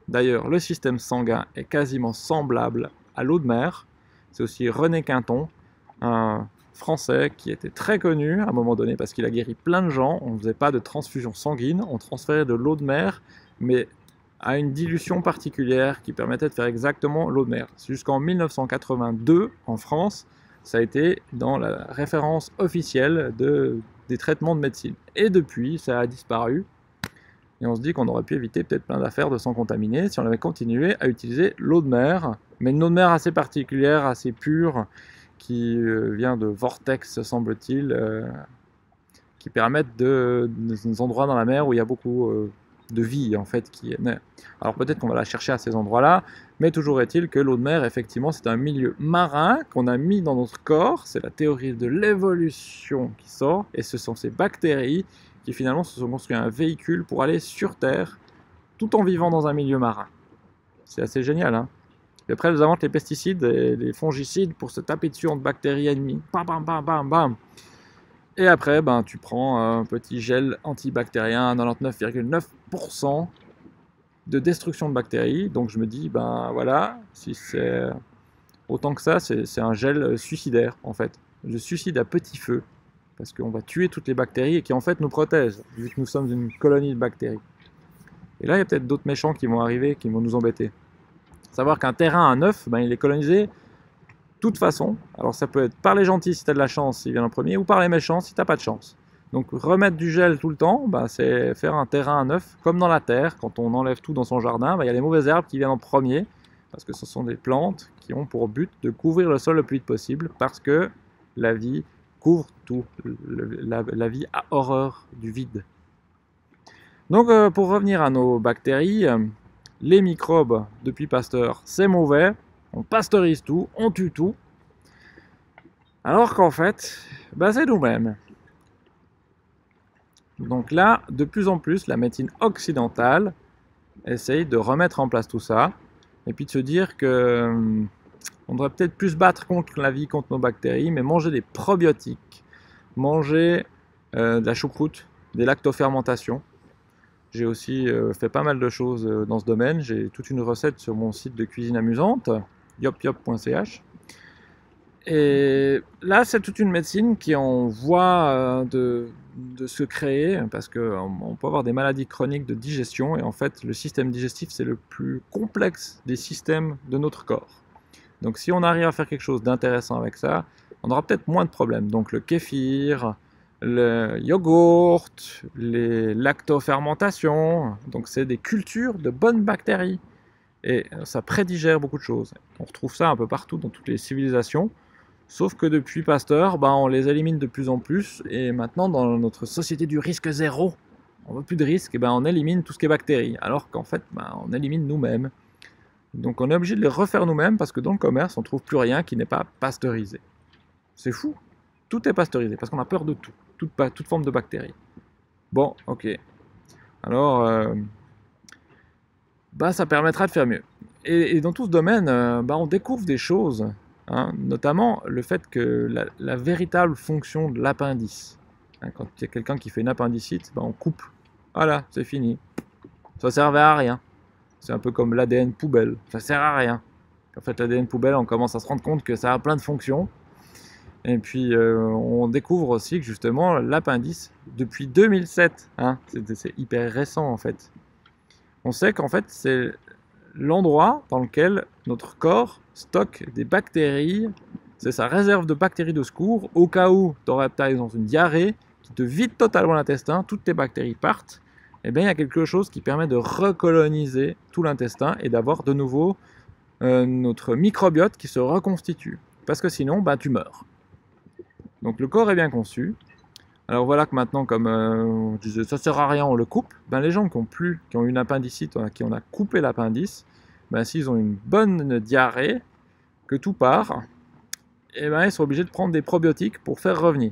[SPEAKER 1] D'ailleurs, le système sanguin est quasiment semblable à l'eau de mer. C'est aussi René Quinton, un Français qui était très connu à un moment donné parce qu'il a guéri plein de gens. On ne faisait pas de transfusion sanguine, on transférait de l'eau de mer, mais à une dilution particulière qui permettait de faire exactement l'eau de mer. Jusqu'en mille neuf cent quatre-vingt-deux, en France, ça a été dans la référence officielle de, des traitements de médecine. Et depuis, ça a disparu. Et on se dit qu'on aurait pu éviter peut-être plein d'affaires de s'en contaminer si on avait continué à utiliser l'eau de mer. Mais une eau de mer assez particulière, assez pure, qui euh, vient de vortex, semble-t-il, euh, qui permettent de, des endroits dans la mer où il y a beaucoup euh, de vie, en fait, qui est naît. Alors peut-être qu'on va la chercher à ces endroits-là, mais toujours est-il que l'eau de mer, effectivement, c'est un milieu marin qu'on a mis dans notre corps. C'est la théorie de l'évolution qui sort, et ce sont ces bactéries qui finalement se sont construits un véhicule pour aller sur Terre, tout en vivant dans un milieu marin. C'est assez génial, hein. Et après, ils inventent les pesticides et les fongicides pour se taper dessus entre bactéries ennemies. Bam, bam, bam, bam, bam. Et après, ben, tu prends un petit gel antibactérien à quatre-vingt-dix-neuf virgule neuf pour cent de destruction de bactéries. Donc je me dis, ben voilà, si c'est autant que ça, c'est un gel suicidaire, en fait. Je suicide à petit feu, parce qu'on va tuer toutes les bactéries et qui en fait nous protègent, vu que nous sommes une colonie de bactéries. Et là, il y a peut-être d'autres méchants qui vont arriver, qui vont nous embêter. Savoir qu'un terrain à neuf, ben, il est colonisé de toute façon. Alors ça peut être par les gentils si tu as de la chance, s'il vient en premier, ou par les méchants si tu n'as pas de chance. Donc remettre du gel tout le temps, ben, c'est faire un terrain à neuf, comme dans la terre, quand on enlève tout dans son jardin, ben, il y a les mauvaises herbes qui viennent en premier, parce que ce sont des plantes qui ont pour but de couvrir le sol le plus vite possible, parce que la vie couvre tout, le, la, la vie a horreur du vide. Donc euh, pour revenir à nos bactéries, euh, les microbes depuis Pasteur, c'est mauvais, on pasteurise tout, on tue tout, alors qu'en fait, ben, c'est nous-mêmes. Donc là, de plus en plus, la médecine occidentale essaye de remettre en place tout ça, et puis de se dire que euh, on devrait peut-être plus se battre contre la vie, contre nos bactéries, mais manger des probiotiques, manger euh, de la choucroute, des lactofermentations. J'ai aussi euh, fait pas mal de choses euh, dans ce domaine. J'ai toute une recette sur mon site de cuisine amusante, yop yop point c h. Et là, c'est toute une médecine qui est en voie euh, de, de se créer, parce qu'on peut avoir des maladies chroniques de digestion, et en fait, le système digestif, c'est le plus complexe des systèmes de notre corps. Donc si on arrive à faire quelque chose d'intéressant avec ça, on aura peut-être moins de problèmes. Donc le kéfir, le yogourt, les lactofermentations, donc c'est des cultures de bonnes bactéries. Et ça prédigère beaucoup de choses. On retrouve ça un peu partout dans toutes les civilisations. Sauf que depuis Pasteur, bah, on les élimine de plus en plus. Et maintenant, dans notre société du risque zéro, on veut plus de risque, et ben on élimine tout ce qui est bactéries. Alors qu'en fait, bah, on élimine nous-mêmes. Donc on est obligé de les refaire nous-mêmes parce que dans le commerce, on ne trouve plus rien qui n'est pas pasteurisé. C'est fou. Tout est pasteurisé parce qu'on a peur de tout. Toute, toute forme de bactéries. Bon, ok. Alors, euh, bah, ça permettra de faire mieux. Et, et dans tout ce domaine, euh, bah, on découvre des choses. Hein, notamment le fait que la, la véritable fonction de l'appendice. Hein, quand il y a quelqu'un qui fait une appendicite, bah, on coupe. Voilà, c'est fini. Ça servait à rien. C'est un peu comme l'A D N poubelle, ça sert à rien. En fait, l'A D N poubelle, on commence à se rendre compte que ça a plein de fonctions. Et puis, euh, on découvre aussi que justement, l'appendice, depuis deux mille sept, hein, c'est hyper récent en fait, on sait qu'en fait, c'est l'endroit dans lequel notre corps stocke des bactéries, c'est sa réserve de bactéries de secours, au cas où tu aurais par exemple une diarrhée qui te vide totalement l'intestin, toutes tes bactéries partent. Eh bien, il y a quelque chose qui permet de recoloniser tout l'intestin et d'avoir de nouveau euh, notre microbiote qui se reconstitue. Parce que sinon, bah, tu meurs. Donc le corps est bien conçu. Alors voilà que maintenant, comme euh, on disait, ça sert à rien, on le coupe. Ben, les gens qui ont plus, qui ont une appendicite, qui on a coupé l'appendice, ben, s'ils ont une bonne diarrhée, que tout part, eh ben, ils sont obligés de prendre des probiotiques pour faire revenir.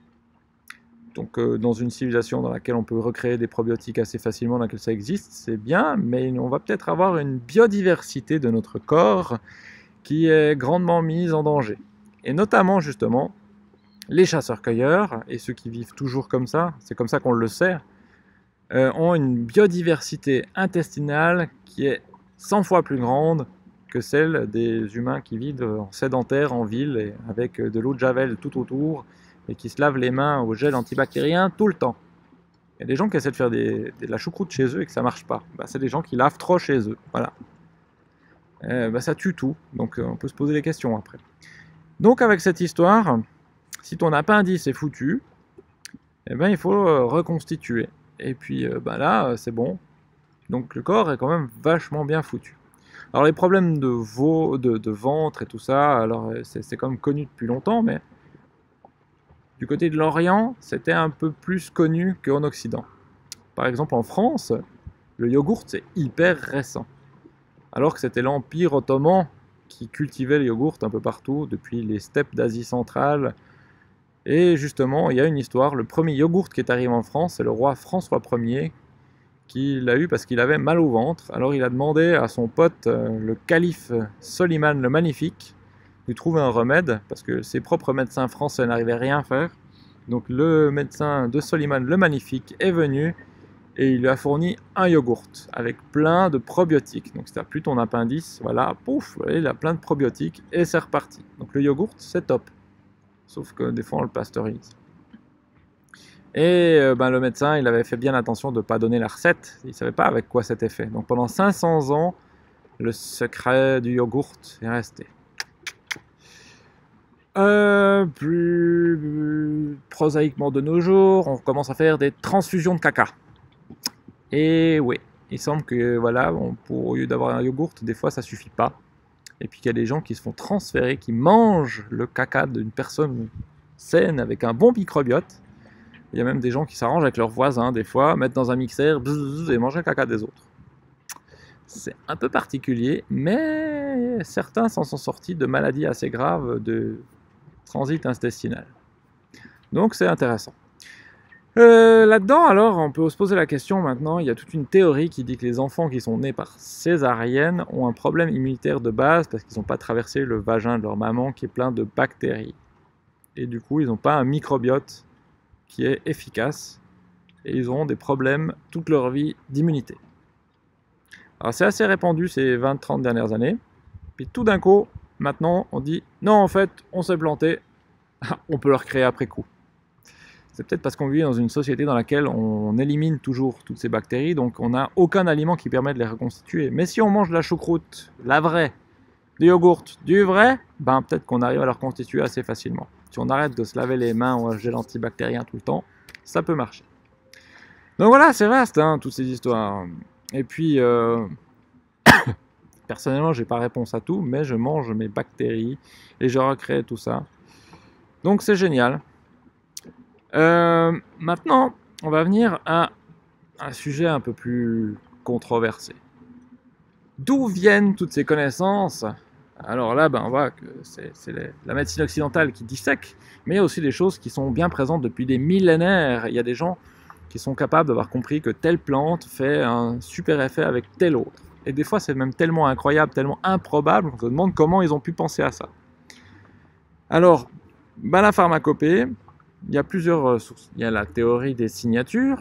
[SPEAKER 1] Donc euh, dans une civilisation dans laquelle on peut recréer des probiotiques assez facilement, dans laquelle ça existe, c'est bien, mais on va peut-être avoir une biodiversité de notre corps qui est grandement mise en danger. Et notamment justement, les chasseurs-cueilleurs, et ceux qui vivent toujours comme ça, c'est comme ça qu'on le sait, euh, ont une biodiversité intestinale qui est cent fois plus grande que celle des humains qui vivent en sédentaire en ville et avec de l'eau de javel tout autour et qui se lavent les mains au gel antibactérien tout le temps. Il y a des gens qui essaient de faire des, de la choucroute chez eux et que ça marche pas. Bah, c'est des gens qui lavent trop chez eux. Voilà. Euh, bah, ça tue tout. Donc euh, on peut se poser des questions après. Donc avec cette histoire, si ton appendice est foutu, eh ben, il faut euh, reconstituer. Et puis euh, bah, là, c'est bon. Donc le corps est quand même vachement bien foutu. Alors les problèmes de, veau, de, de ventre et tout ça, alors c'est quand même connu depuis longtemps, mais du côté de l'Orient, c'était un peu plus connu qu'en Occident. Par exemple en France, le yogourt c'est hyper récent. Alors que c'était l'Empire ottoman qui cultivait le yogourt un peu partout, depuis les steppes d'Asie centrale. Et justement, il y a une histoire, le premier yogourt qui est arrivé en France, c'est le roi François Ier, qui l'a eu parce qu'il avait mal au ventre. Alors il a demandé à son pote, euh, le calife Soliman le Magnifique, de trouver un remède, parce que ses propres médecins français n'arrivaient rien à faire. Donc le médecin de Soliman le Magnifique est venu et il lui a fourni un yogourt avec plein de probiotiques. Donc si tu n'as plus ton appendice, voilà, pouf, il a plein de probiotiques et c'est reparti. Donc le yogourt, c'est top. Sauf que des fois on le pasteurise. Et euh, ben, le médecin, il avait fait bien attention de ne pas donner la recette. Il ne savait pas avec quoi c'était fait. Donc pendant cinq cents ans, le secret du yogourt est resté. Euh, plus, plus prosaïquement de nos jours, on commence à faire des transfusions de caca. Et oui, il semble que voilà, on, pour, au lieu d'avoir un yogourt, des fois ça suffit pas. Et puis qu'il y a des gens qui se font transférer, qui mangent le caca d'une personne saine avec un bon microbiote. Il y a même des gens qui s'arrangent avec leurs voisins, des fois, mettre dans un mixeur bzzz, et manger le caca des autres. C'est un peu particulier, mais certains s'en sont sortis de maladies assez graves de transit intestinal. Donc c'est intéressant. Euh, Là-dedans, alors, on peut se poser la question maintenant, il y a toute une théorie qui dit que les enfants qui sont nés par césarienne ont un problème immunitaire de base parce qu'ils n'ont pas traversé le vagin de leur maman qui est plein de bactéries. Et du coup, ils n'ont pas un microbiote qui est efficace et ils auront des problèmes toute leur vie d'immunité. Alors c'est assez répandu ces vingt trente dernières années. Puis tout d'un coup, maintenant, on dit non, en fait, on s'est planté, on peut le recréer après coup. C'est peut-être parce qu'on vit dans une société dans laquelle on élimine toujours toutes ces bactéries, donc on n'a aucun aliment qui permet de les reconstituer. Mais si on mange de la choucroute, la vraie, du yogourt, du vrai, ben peut-être qu'on arrive à le reconstituer assez facilement. Si on arrête de se laver les mains en gel antibactérien tout le temps, ça peut marcher. Donc voilà, c'est vaste, hein, toutes ces histoires. Et puis, euh, personnellement, j'ai pas réponse à tout, mais je mange mes bactéries et je recrée tout ça. Donc c'est génial. Euh, maintenant, on va venir à un sujet un peu plus controversé. D'où viennent toutes ces connaissances? Alors là, ben, on voit que c'est la médecine occidentale qui dissèque, mais il y a aussi des choses qui sont bien présentes depuis des millénaires. Il y a des gens qui sont capables d'avoir compris que telle plante fait un super effet avec telle autre. Et des fois, c'est même tellement incroyable, tellement improbable, qu'on se demande comment ils ont pu penser à ça. Alors, ben, la pharmacopée, il y a plusieurs sources. Il y a la théorie des signatures,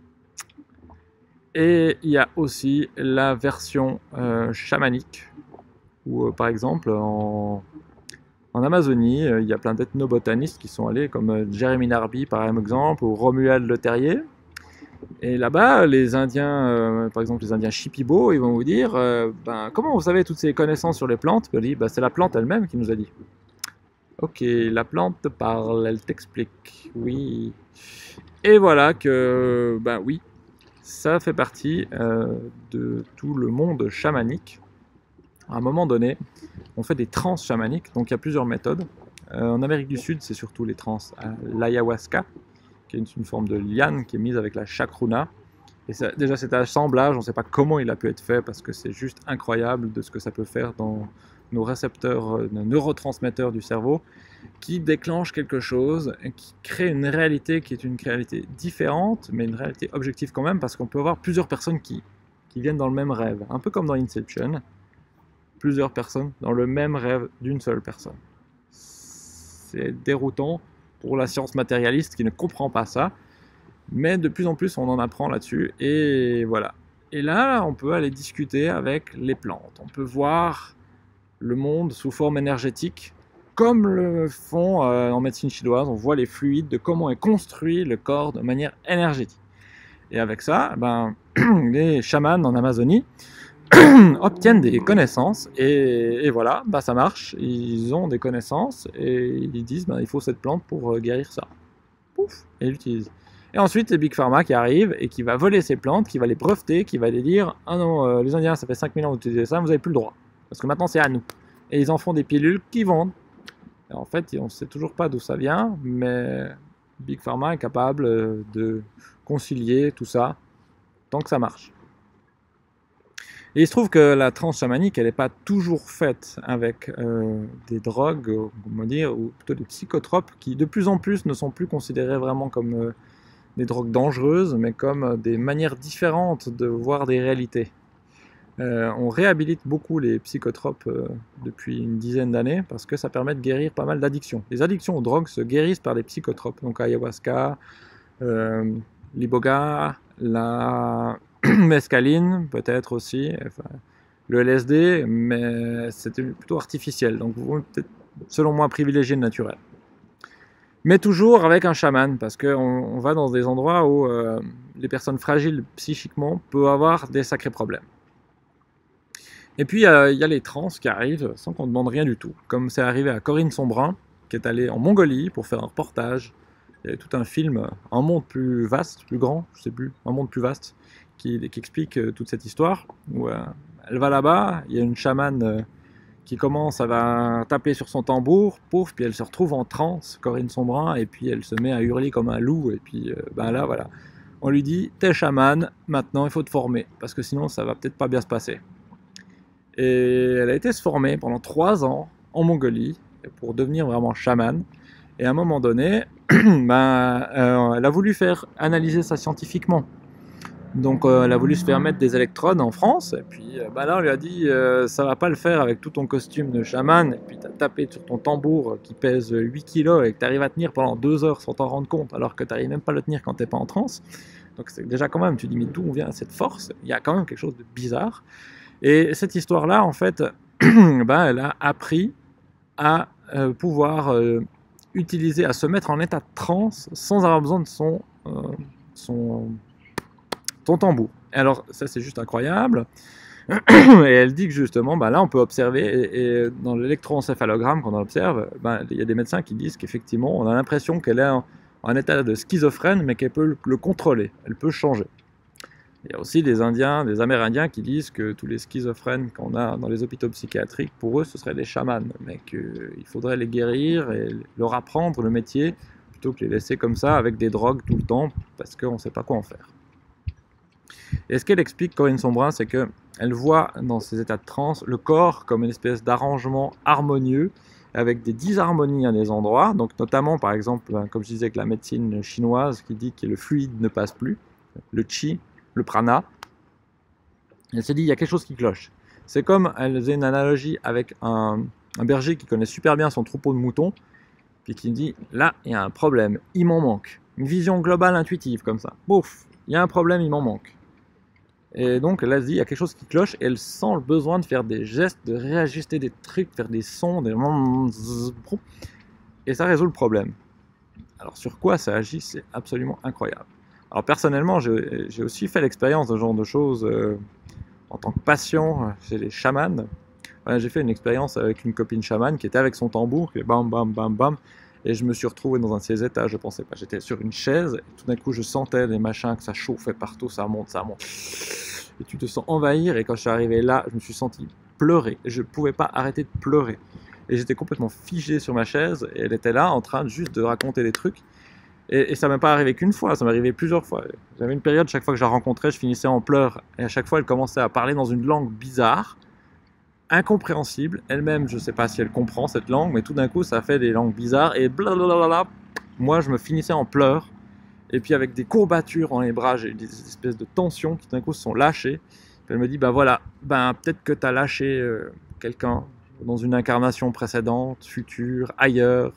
[SPEAKER 1] et il y a aussi la version euh, chamanique, où euh, par exemple en, en Amazonie, euh, il y a plein d'ethnobotanistes qui sont allés, comme euh, Jeremy Narby par exemple, ou Romuald Le Terrier. Et là-bas, les Indiens, euh, par exemple les Indiens Shipibo, ils vont vous dire euh, ben, comment vous savez toutes ces connaissances sur les plantes? Ils disent ben, c'est la plante elle-même qui nous a dit. Ok, la plante te parle, elle t'explique, oui. Et voilà que, ben oui, ça fait partie euh, de tout le monde chamanique. À un moment donné, on fait des trans chamaniques, donc il y a plusieurs méthodes. Euh, en Amérique du Sud, c'est surtout les trans à l'ayahuasca, qui est une, une forme de liane qui est mise avec la chacruna. Et ça, déjà cet assemblage, on ne sait pas comment il a pu être fait, parce que c'est juste incroyable de ce que ça peut faire dans nos récepteurs, euh, nos neurotransmetteurs du cerveau, qui déclenchent quelque chose, qui crée une réalité qui est une réalité différente, mais une réalité objective quand même, parce qu'on peut avoir plusieurs personnes qui, qui viennent dans le même rêve, un peu comme dans Inception. Plusieurs personnes dans le même rêve d'une seule personne. C'est déroutant pour la science matérialiste qui ne comprend pas ça, mais de plus en plus on en apprend là-dessus, et voilà. Et là, on peut aller discuter avec les plantes. On peut voir le monde sous forme énergétique, comme le font euh, en médecine chinoise. On voit les fluides, de comment est construit le corps de manière énergétique. Et avec ça, ben, les chamans en Amazonie obtiennent des connaissances et, et voilà, bah ça marche, ils ont des connaissances et ils disent bah, il faut cette plante pour guérir ça. Pouf, et ils l'utilisent. Et ensuite, c'est Big Pharma qui arrive et qui va voler ces plantes, qui va les breveter, qui va les dire ah non, euh, les Indiens, ça fait cinq mille ans que vous utilisez ça, vous n'avez plus le droit. Parce que maintenant, c'est à nous. Et ils en font des pilules qui vendent. Et en fait, on ne sait toujours pas d'où ça vient, mais Big Pharma est capable de concilier tout ça tant que ça marche. Et il se trouve que la transe chamanique, elle n'est pas toujours faite avec euh, des drogues, comment dire, ou plutôt des psychotropes, qui de plus en plus ne sont plus considérés vraiment comme euh, des drogues dangereuses, mais comme euh, des manières différentes de voir des réalités. Euh, on réhabilite beaucoup les psychotropes euh, depuis une dizaine d'années, parce que ça permet de guérir pas mal d'addictions. Les addictions aux drogues se guérissent par des psychotropes, donc ayahuasca, euh, l'iboga, la mescaline peut-être aussi, enfin, le L S D, mais c'était plutôt artificiel, donc vous pouvez peut-être, selon moi, privilégier le naturel. Mais toujours avec un chaman, parce qu'on on va dans des endroits où euh, les personnes fragiles psychiquement peuvent avoir des sacrés problèmes. Et puis il euh, y a les trans qui arrivent sans qu'on ne demande rien du tout, comme c'est arrivé à Corinne Sombrin, qui est allée en Mongolie pour faire un reportage. Il y avait tout un film, un monde plus vaste, plus grand, je sais plus, un monde plus vaste, qui, qui explique euh, toute cette histoire, où euh, elle va là-bas, il y a une chamane euh, qui commence, elle va taper sur son tambour, pouf, puis elle se retrouve en transe, Corinne Sombrin, et puis elle se met à hurler comme un loup, et puis euh, ben là, voilà. On lui dit, t'es chamane, maintenant il faut te former, parce que sinon ça va peut-être pas bien se passer. Et elle a été se former pendant trois ans en Mongolie, pour devenir vraiment chamane, et à un moment donné, ben, euh, elle a voulu faire analyser ça scientifiquement. Donc euh, elle a voulu se faire mettre des électrodes en France, et puis euh, ben là on lui a dit euh, ça va pas le faire avec tout ton costume de chaman, et puis t'as tapé sur ton tambour qui pèse huit kilos et que t'arrives à tenir pendant deux heures sans t'en rendre compte, alors que t'arrives même pas à le tenir quand t'es pas en transe. Donc c'est déjà quand même, tu dis mais d'où vient cette force? Il y a quand même quelque chose de bizarre. Et cette histoire-là, en fait, ben, elle a appris à euh, pouvoir euh, utiliser, à se mettre en état de transe sans avoir besoin de son, euh, son, son tambour. Et alors, ça c'est juste incroyable. Et elle dit que justement, ben là on peut observer, et, et dans l'électroencéphalogramme, quand on observe, ben, il y a des médecins qui disent qu'effectivement, on a l'impression qu'elle est en, en état de schizophrène, mais qu'elle peut le contrôler, elle peut changer. Il y a aussi des Indiens, des Amérindiens qui disent que tous les schizophrènes qu'on a dans les hôpitaux psychiatriques, pour eux, ce seraient des chamans, mais qu'il faudrait les guérir et leur apprendre le métier, plutôt que les laisser comme ça avec des drogues tout le temps, parce qu'on ne sait pas quoi en faire. Et ce qu'elle explique, Corinne Sombrin, c'est qu'elle voit dans ces états de transe le corps comme une espèce d'arrangement harmonieux, avec des disharmonies à des endroits, donc notamment par exemple, comme je disais, avec la médecine chinoise qui dit que le fluide ne passe plus, le qi, le prana. Elle s'est dit, il y a quelque chose qui cloche. C'est comme, elle faisait une analogie avec un, un berger qui connaît super bien son troupeau de moutons, puis qui dit, là, il y a un problème, il m'en manque. Une vision globale intuitive comme ça. Bouf, il y a un problème, il m'en manque. Et donc, elle se dit, il y a quelque chose qui cloche, et elle sent le besoin de faire des gestes, de réajuster des trucs, faire des sons, des... et ça résout le problème. Alors, sur quoi ça agit, c'est absolument incroyable. Alors personnellement, j'ai aussi fait l'expérience de ce genre de choses euh, en tant que patient chez les chamans. Ouais, j'ai fait une expérience avec une copine chamane qui était avec son tambour, qui bam bam bam bam, et je me suis retrouvé dans un de ces états, je pensais pas. J'étais sur une chaise, et tout d'un coup je sentais les machins, que ça chauffait partout, ça monte, ça monte. Et tu te sens envahir, et quand je suis arrivé là, je me suis senti pleurer. Je pouvais pas arrêter de pleurer. Et j'étais complètement figé sur ma chaise, et elle était là en train de juste de raconter des trucs. Et, et ça ne m'est pas arrivé qu'une fois, ça m'est arrivé plusieurs fois. J'avais une période, chaque fois que je la rencontrais, je finissais en pleurs. Et à chaque fois, elle commençait à parler dans une langue bizarre, incompréhensible. Elle-même, je ne sais pas si elle comprend cette langue, mais tout d'un coup, ça fait des langues bizarres. Et blablabla, moi, je me finissais en pleurs. Et puis avec des courbatures dans les bras, j'ai eu des espèces de tensions qui tout d'un coup se sont lâchées. Puis elle me dit, ben voilà, ben, peut-être que tu as lâché euh, quelqu'un dans une incarnation précédente, future, ailleurs,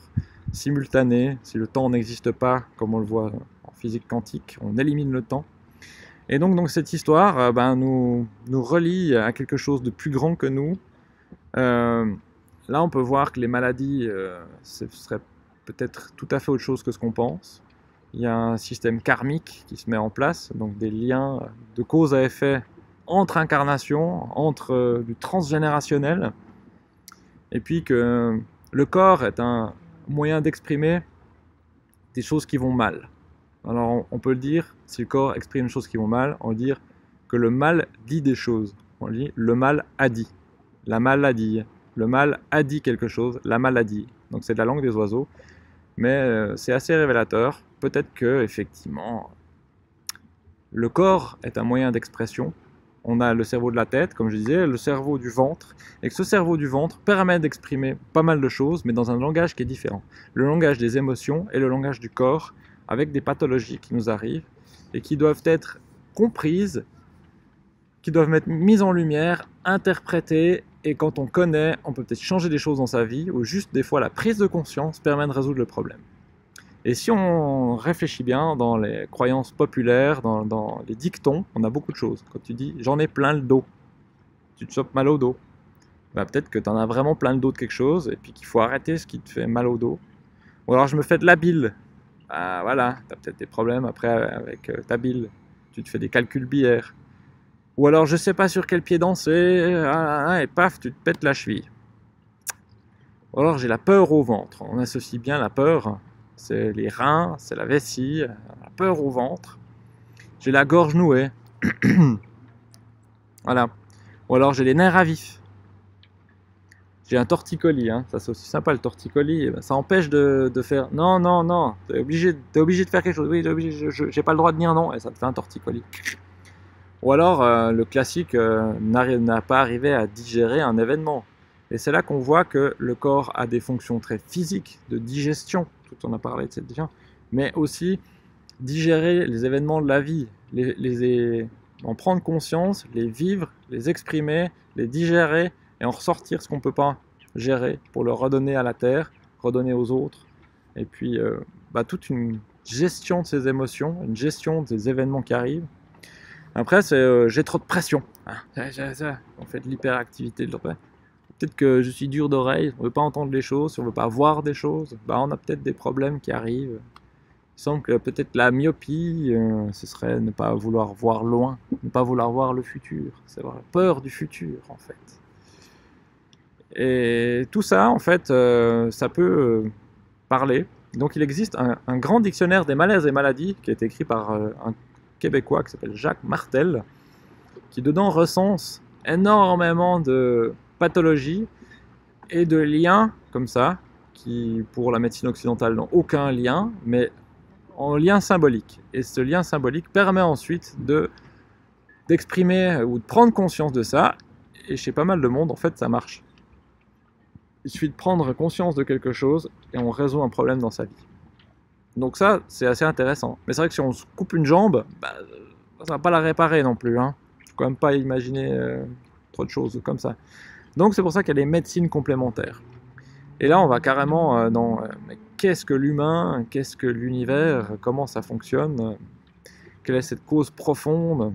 [SPEAKER 1] simultanée, si le temps n'existe pas, comme on le voit en physique quantique, on élimine le temps. Et donc, donc cette histoire euh, ben, nous, nous relie à quelque chose de plus grand que nous. Euh, là, on peut voir que les maladies, euh, ce serait peut-être tout à fait autre chose que ce qu'on pense. Il y a un système karmique qui se met en place, donc des liens de cause à effet entre incarnations, entre euh, du transgénérationnel, et puis que le corps est un moyen d'exprimer des choses qui vont mal. Alors on peut le dire, si le corps exprime des choses qui vont mal, on peut dire que le mal dit des choses. On dit le mal a dit, la maladie. Le mal a dit quelque chose, la maladie. Donc c'est de la langue des oiseaux, mais euh, c'est assez révélateur. Peut-être que effectivement, le corps est un moyen d'expression. On a le cerveau de la tête, comme je disais, le cerveau du ventre, et que ce cerveau du ventre permet d'exprimer pas mal de choses, mais dans un langage qui est différent. Le langage des émotions et le langage du corps, avec des pathologies qui nous arrivent, et qui doivent être comprises, qui doivent être mises en lumière, interprétées, et quand on connaît, on peut peut-être changer des choses dans sa vie, ou juste des fois la prise de conscience permet de résoudre le problème. Et si on réfléchit bien dans les croyances populaires, dans, dans les dictons, on a beaucoup de choses. Quand tu dis « j'en ai plein le dos », tu te chopes mal au dos. Bah, peut-être que tu en as vraiment plein le dos de quelque chose, et puis qu'il faut arrêter ce qui te fait mal au dos. Ou alors je me fais de la bile. Bah voilà, tu as peut-être des problèmes après avec euh, ta bile. Tu te fais des calculs biliaires. Ou alors je sais pas sur quel pied danser, ah, ah, et paf, tu te pètes la cheville. Ou alors j'ai la peur au ventre. On associe bien la peur. C'est les reins, c'est la vessie, la peur au ventre. J'ai la gorge nouée. Voilà. Ou alors j'ai les nerfs à vif. J'ai un torticolis, hein. Ça c'est aussi sympa le torticolis. Ça empêche de, de faire non, non, non. T'es obligé, t'es obligé de faire quelque chose. Oui, t'es obligé, je, je, j'ai pas le droit de dire non. Et ça te fait un torticolis. Ou alors euh, le classique euh, n'a pas arrivé à digérer un événement. Et c'est là qu'on voit que le corps a des fonctions très physiques de digestion. Tout on a parlé de cette digestion, mais aussi digérer les événements de la vie, les, les, en prendre conscience, les vivre, les exprimer, les digérer et en ressortir ce qu'on ne peut pas gérer pour le redonner à la terre, redonner aux autres. Et puis euh, bah, toute une gestion de ces émotions, une gestion des événements qui arrivent. Après, c'est euh, j'ai trop de pression. Hein, ça, ça, ça. On fait de l'hyperactivité de l'oreille. Peut-être que je suis dur d'oreille, on ne veut pas entendre les choses, si on ne veut pas voir des choses, bah on a peut-être des problèmes qui arrivent. Il semble que peut-être la myopie, euh, ce serait ne pas vouloir voir loin, ne pas vouloir voir le futur, c'est avoir peur du futur en fait. Et tout ça, en fait, euh, ça peut euh, parler. Donc il existe un, un grand dictionnaire des malaises et maladies qui a été écrit par euh, un Québécois qui s'appelle Jacques Martel, qui dedans recense énormément de pathologies et de liens comme ça, qui pour la médecine occidentale n'ont aucun lien, mais en lien symbolique. Et ce lien symbolique permet ensuite de d'exprimer ou de prendre conscience de ça, et chez pas mal de monde, en fait, ça marche. Il suffit de prendre conscience de quelque chose et on résout un problème dans sa vie. Donc ça, c'est assez intéressant. Mais c'est vrai que si on se coupe une jambe, bah, ça va pas la réparer non plus. Hein. Faut quand même pas imaginer euh, trop de choses comme ça. Donc c'est pour ça qu'il y a les médecines complémentaires. Et là, on va carrément euh, dans euh, mais qu'est-ce que l'humain, qu'est-ce que l'univers, comment ça fonctionne, euh, quelle est cette cause profonde.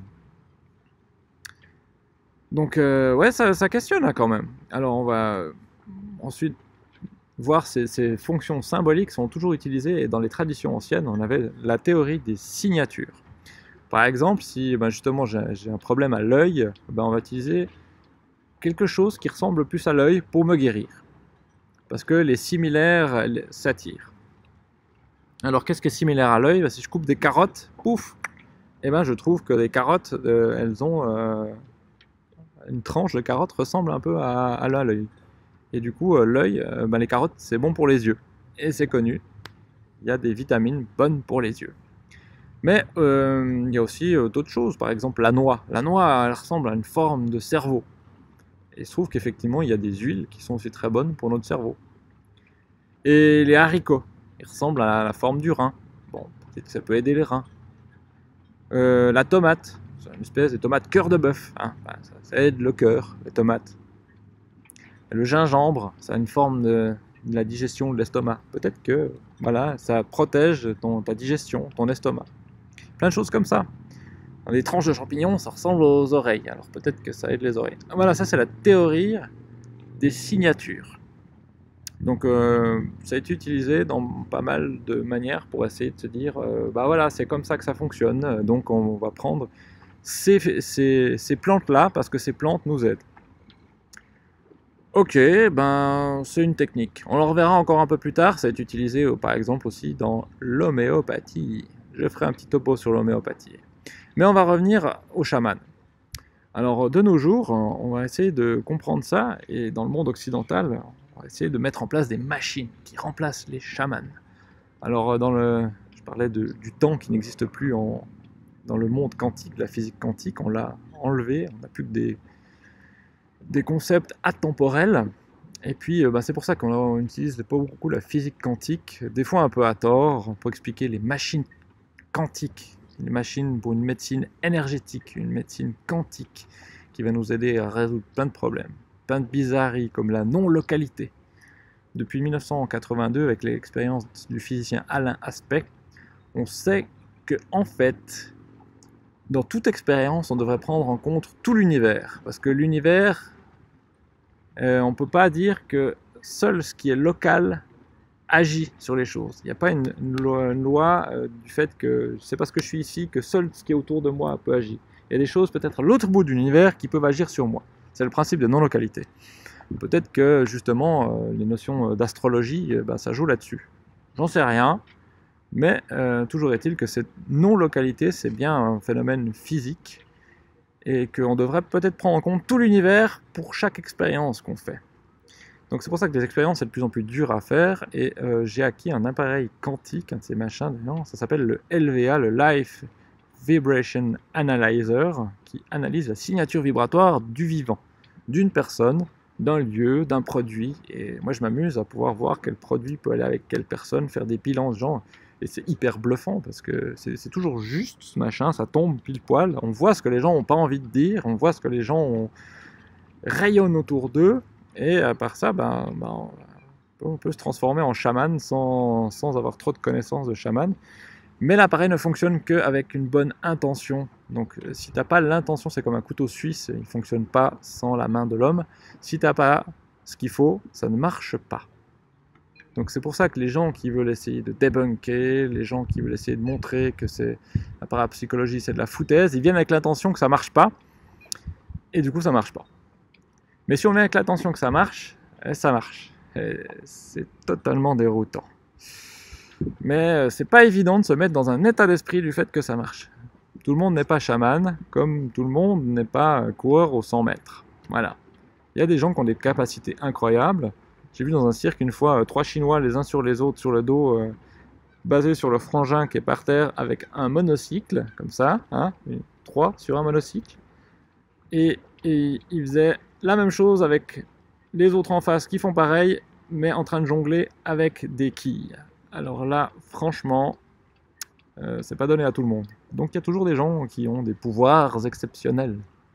[SPEAKER 1] Donc euh, ouais, ça, ça questionne là, quand même. Alors on va euh, ensuite voir ces, ces fonctions symboliques sont toujours utilisées, et dans les traditions anciennes, on avait la théorie des signatures. Par exemple, si ben justement j'ai un problème à l'œil, ben on va utiliser quelque chose qui ressemble plus à l'œil pour me guérir. Parce que les similaires s'attirent. Alors qu'est-ce qui est similaire à l'œil? Ben, si je coupe des carottes, pouf, eh ben, je trouve que les carottes, euh, elles ont... Euh, une tranche de carotte ressemble un peu à, à l'œil. Et du coup, euh, l'œil, euh, ben, les carottes, c'est bon pour les yeux. Et c'est connu, il y a des vitamines bonnes pour les yeux. Mais euh, il y a aussi euh, d'autres choses, par exemple la noix. La noix, elle ressemble à une forme de cerveau. Et il se trouve qu'effectivement, il y a des huiles qui sont aussi très bonnes pour notre cerveau. Et les haricots, ils ressemblent à la forme du rein. Bon, peut-être que ça peut aider les reins. Euh, la tomate, c'est une espèce de tomate cœur de bœuf. Hein. Enfin, ça, ça aide le cœur, les tomates. Et le gingembre, ça a une forme de, de la digestion de l'estomac. Peut-être que voilà, ça protège ton, ta digestion, ton estomac. Plein de choses comme ça. dans des tranches de champignons, ça ressemble aux oreilles. Alors peut-être que ça aide les oreilles. Voilà, ça c'est la théorie des signatures. Donc euh, ça a été utilisé dans pas mal de manières pour essayer de se dire, euh, bah voilà, c'est comme ça que ça fonctionne, donc on va prendre ces, ces, ces plantes-là parce que ces plantes nous aident. Ok, ben c'est une technique. On le reverra encore un peu plus tard, ça a été utilisé par exemple aussi dans l'homéopathie. Je ferai un petit topo sur l'homéopathie. Mais on va revenir au chaman. Alors de nos jours, on va essayer de comprendre ça, et dans le monde occidental, on va essayer de mettre en place des machines qui remplacent les chamans. Alors dans le, je parlais de, du temps qui n'existe plus en, dans le monde quantique, la physique quantique, on l'a enlevé, on n'a plus que des, des concepts atemporels. Et puis bah, c'est pour ça qu'on utilise pas beaucoup la physique quantique, des fois un peu à tort, pour expliquer les machines quantiques. Une machine pour une médecine énergétique, une médecine quantique qui va nous aider à résoudre plein de problèmes, plein de bizarreries comme la non-localité. Depuis mille neuf cent quatre-vingt-deux, avec l'expérience du physicien Alain Aspect, on sait que en fait, dans toute expérience, on devrait prendre en compte tout l'univers, parce que l'univers, euh, on ne peut pas dire que seul ce qui est local agit sur les choses. Il n'y a pas une, une loi, une loi euh, du fait que c'est parce que je suis ici que seul ce qui est autour de moi peut agir. Il y a des choses peut-être à l'autre bout de l'univers qui peuvent agir sur moi. C'est le principe de non-localité. Peut-être que justement euh, les notions d'astrologie, euh, bah, ça joue là-dessus. J'en sais rien, mais euh, toujours est-il que cette non-localité, c'est bien un phénomène physique et qu'on devrait peut-être prendre en compte tout l'univers pour chaque expérience qu'on fait. Donc c'est pour ça que les expériences sont de plus en plus dures à faire, et euh, j'ai acquis un appareil quantique, un de ces machins, ça s'appelle le L V A, le Life Vibration Analyzer, qui analyse la signature vibratoire du vivant, d'une personne, d'un lieu, d'un produit, et moi je m'amuse à pouvoir voir quel produit peut aller avec quelle personne, faire des bilans de genre, et c'est hyper bluffant, parce que c'est toujours juste ce machin, ça tombe pile poil, on voit ce que les gens n'ont pas envie de dire, on voit ce que les gens ont... rayonnent autour d'eux, et à part ça, ben, ben, on peut se transformer en chaman sans, sans avoir trop de connaissances de chaman. Mais l'appareil ne fonctionne qu'avec une bonne intention. Donc si tu n'as pas l'intention, c'est comme un couteau suisse, il ne fonctionne pas sans la main de l'homme. Si tu n'as pas ce qu'il faut, ça ne marche pas. Donc c'est pour ça que les gens qui veulent essayer de débunker, les gens qui veulent essayer de montrer que c'est la parapsychologie, c'est de la foutaise, ils viennent avec l'intention que ça ne marche pas, et du coup ça ne marche pas. Mais si on vient avec l'intention que ça marche, ça marche. C'est totalement déroutant. Mais c'est pas évident de se mettre dans un état d'esprit du fait que ça marche. Tout le monde n'est pas chaman, comme tout le monde n'est pas coureur aux cent mètres. Voilà. Il y a des gens qui ont des capacités incroyables. J'ai vu dans un cirque une fois trois Chinois les uns sur les autres sur le dos, euh, basés sur le frangin qui est par terre avec un monocycle, comme ça, hein, trois sur un monocycle. Et, et ils faisaient la même chose avec les autres en face qui font pareil, mais en train de jongler avec des quilles. Alors là, franchement, euh, c'est pas donné à tout le monde. Donc il y a toujours des gens qui ont des pouvoirs exceptionnels.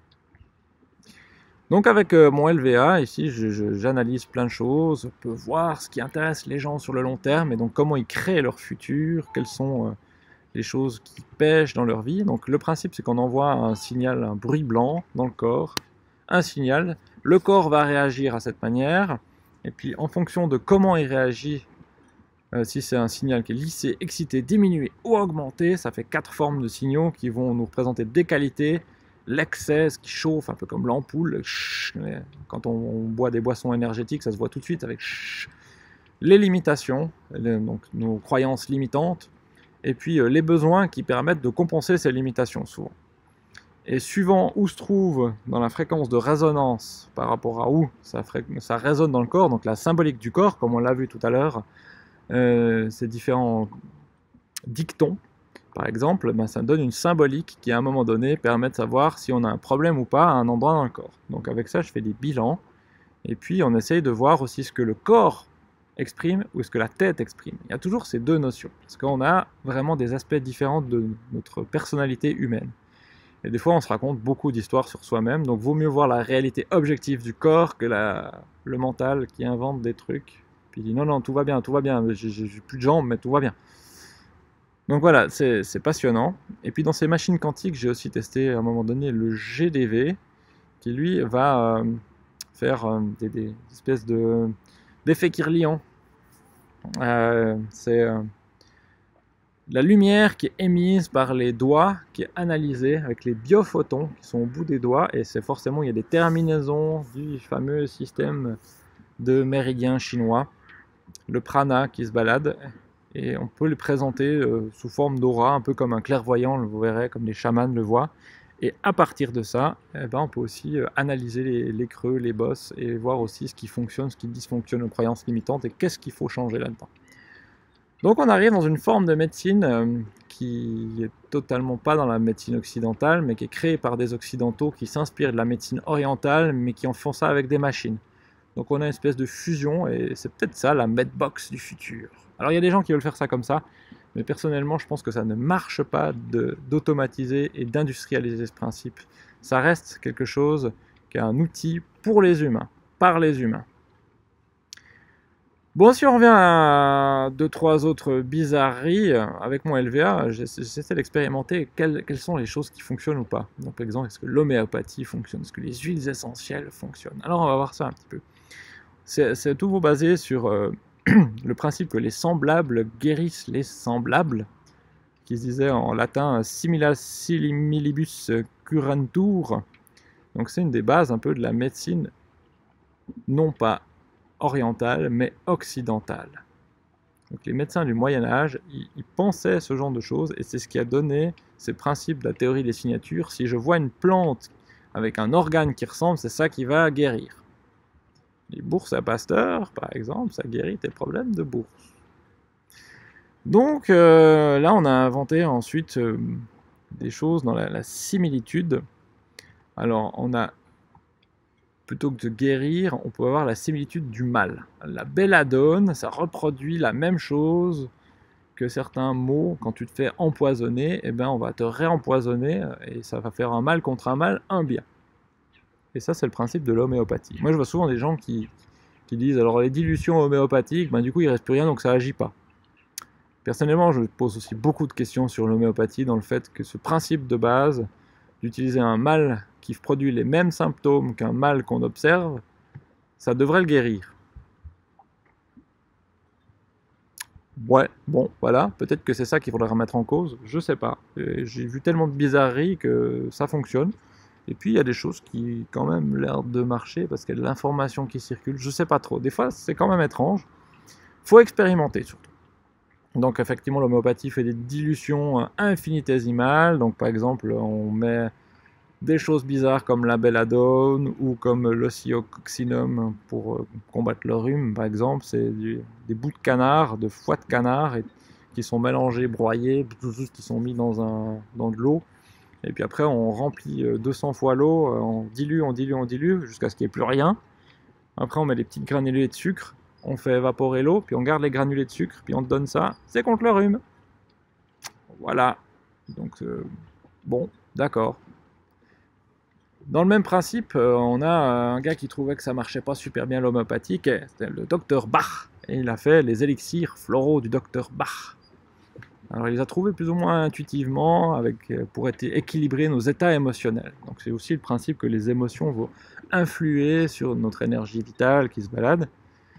[SPEAKER 1] Donc avec euh, mon L V A, ici, j'analyse plein de choses, je peux voir ce qui intéresse les gens sur le long terme, et donc comment ils créent leur futur, quelles sont euh, les choses qui pêchent dans leur vie. Donc le principe, c'est qu'on envoie un signal, un bruit blanc dans le corps, un signal, le corps va réagir à cette manière, et puis en fonction de comment il réagit, euh, si c'est un signal qui est lissé, excité, diminué ou augmenté, ça fait quatre formes de signaux qui vont nous représenter des qualités, l'excès, ce qui chauffe, un peu comme l'ampoule, quand on, on boit des boissons énergétiques, ça se voit tout de suite avec les limitations, les, donc nos croyances limitantes, et puis euh, les besoins qui permettent de compenser ces limitations souvent. Et suivant où se trouve dans la fréquence de résonance par rapport à où ça, ça résonne dans le corps, donc la symbolique du corps, comme on l'a vu tout à l'heure, euh, ces différents dictons, par exemple, ben ça donne une symbolique qui à un moment donné permet de savoir si on a un problème ou pas à un endroit dans le corps. Donc avec ça, je fais des bilans, et puis on essaye de voir aussi ce que le corps exprime ou ce que la tête exprime. Il y a toujours ces deux notions, parce qu'on a vraiment des aspects différents de notre personnalité humaine. Et des fois, on se raconte beaucoup d'histoires sur soi-même, donc vaut mieux voir la réalité objective du corps que la, le mental qui invente des trucs. Puis il dit non, non, tout va bien, tout va bien, j'ai plus de jambes, mais tout va bien. Donc voilà, c'est c'est passionnant. Et puis dans ces machines quantiques, j'ai aussi testé à un moment donné le G D V, qui lui va euh, faire euh, des, des espèces de d'effets Kirlian. Euh, c'est euh, la lumière qui est émise par les doigts, qui est analysée avec les biophotons qui sont au bout des doigts, et c'est forcément, il y a des terminaisons du fameux système de méridiens chinois, le prana qui se balade, et on peut le présenter euh, sous forme d'aura, un peu comme un clairvoyant, vous verrez, comme les chamans le voient. Et à partir de ça, eh ben, on peut aussi euh, analyser les, les creux, les bosses, et voir aussi ce qui fonctionne, ce qui dysfonctionne, aux croyances limitantes, et qu'est-ce qu'il faut changer là-dedans. Donc on arrive dans une forme de médecine euh, qui est totalement pas dans la médecine occidentale, mais qui est créée par des occidentaux qui s'inspirent de la médecine orientale, mais qui en font ça avec des machines. Donc on a une espèce de fusion, et c'est peut-être ça la medbox du futur. Alors il y a des gens qui veulent faire ça comme ça, mais personnellement je pense que ça ne marche pas d'automatiser et d'industrialiser ce principe. Ça reste quelque chose qui est un outil pour les humains, par les humains. Bon, si on revient à deux, trois autres bizarreries, avec mon L V A, j'essaie d'expérimenter quelles, quelles sont les choses qui fonctionnent ou pas. Donc, par exemple, est-ce que l'homéopathie fonctionne? Est-ce que les huiles essentielles fonctionnent? Alors, on va voir ça un petit peu. C'est tout basé sur euh, le principe que les semblables guérissent les semblables, qui se disait en latin simila similibus curantur. Donc, c'est une des bases un peu de la médecine, non pas orientale, mais occidentale. Donc les médecins du Moyen-Âge, ils, ils pensaient ce genre de choses, et c'est ce qui a donné ces principes de la théorie des signatures. Si je vois une plante avec un organe qui ressemble, c'est ça qui va guérir. Les bourses à Pasteur, par exemple, ça guérit tes problèmes de bourse. Donc euh, là, on a inventé ensuite euh, des choses dans la, la similitude. Alors, on a plutôt que de guérir, on peut avoir la similitude du mal. La belladone, ça reproduit la même chose que certains mots. Quand tu te fais empoisonner, eh ben on va te réempoisonner et ça va faire un mal contre un mal, un bien. Et ça, c'est le principe de l'homéopathie. Moi, je vois souvent des gens qui, qui disent alors les dilutions homéopathiques, ben, du coup, il ne reste plus rien, donc ça agit pas. Personnellement, je pose aussi beaucoup de questions sur l'homéopathie dans le fait que ce principe de base d'utiliser un mal qui produit les mêmes symptômes qu'un mal qu'on observe, ça devrait le guérir. Ouais, bon, voilà, peut-être que c'est ça qu'il faudrait remettre en cause, je sais pas. J'ai vu tellement de bizarreries que ça fonctionne. Et puis il y a des choses qui quand même l'air de marcher parce qu'il y a de l'information qui circule, je sais pas trop. Des fois c'est quand même étrange. Faut expérimenter surtout. Donc effectivement l'homéopathie fait des dilutions infinitésimales. Donc par exemple on met des choses bizarres comme la belladone ou comme l'ocyococcinum pour combattre le rhume, par exemple. C'est des bouts de canard, de foie de canard, et, qui sont mélangés, broyés, qui sont mis dans, un, dans de l'eau. Et puis après, on remplit deux cents fois l'eau, on dilue, on dilue, on dilue, jusqu'à ce qu'il n'y ait plus rien. Après, on met des petites granulés de sucre, on fait évaporer l'eau, puis on garde les granulés de sucre, puis on te donne ça. C'est contre le rhume. Voilà. Donc, euh, bon, d'accord. Dans le même principe, euh, on a un gars qui trouvait que ça marchait pas super bien l'homéopathique, c'était le docteur Bach, et il a fait les élixirs floraux du docteur Bach. Alors il les a trouvés plus ou moins intuitivement avec, pour être, équilibrer nos états émotionnels. Donc c'est aussi le principe que les émotions vont influer sur notre énergie vitale qui se balade.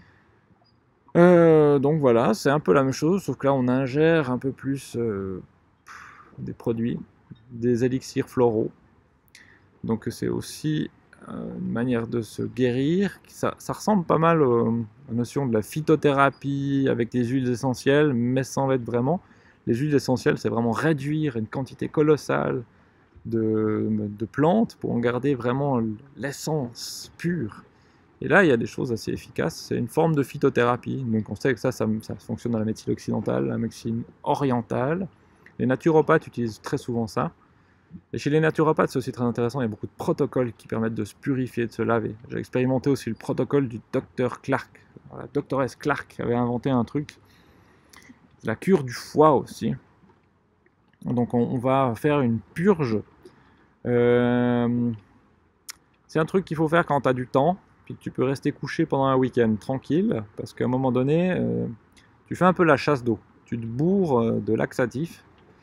[SPEAKER 1] Euh, donc voilà, c'est un peu la même chose, sauf que là on ingère un peu plus euh, des produits, des élixirs floraux. Donc c'est aussi euh, une manière de se guérir. Ça, ça ressemble pas mal aux, aux notions de la phytothérapie avec des huiles essentielles, mais sans l'être vraiment. Les huiles essentielles, c'est vraiment réduire une quantité colossale de, de plantes pour en garder vraiment l'essence pure. Et là, il y a des choses assez efficaces. C'est une forme de phytothérapie. Donc on sait que ça, ça, ça fonctionne dans la médecine occidentale, la médecine orientale. Les naturopathes utilisent très souvent ça. Et chez les naturopathes, c'est aussi très intéressant, il y a beaucoup de protocoles qui permettent de se purifier, de se laver. J'ai expérimenté aussi le protocole du docteur Clark. La doctoresse Clark avait inventé un truc, la cure du foie aussi. Donc on, on va faire une purge. Euh, c'est un truc qu'il faut faire quand tu as du temps, puis tu peux rester couché pendant un week-end tranquille, parce qu'à un moment donné, euh, tu fais un peu la chasse d'eau. tu te bourres de laxatif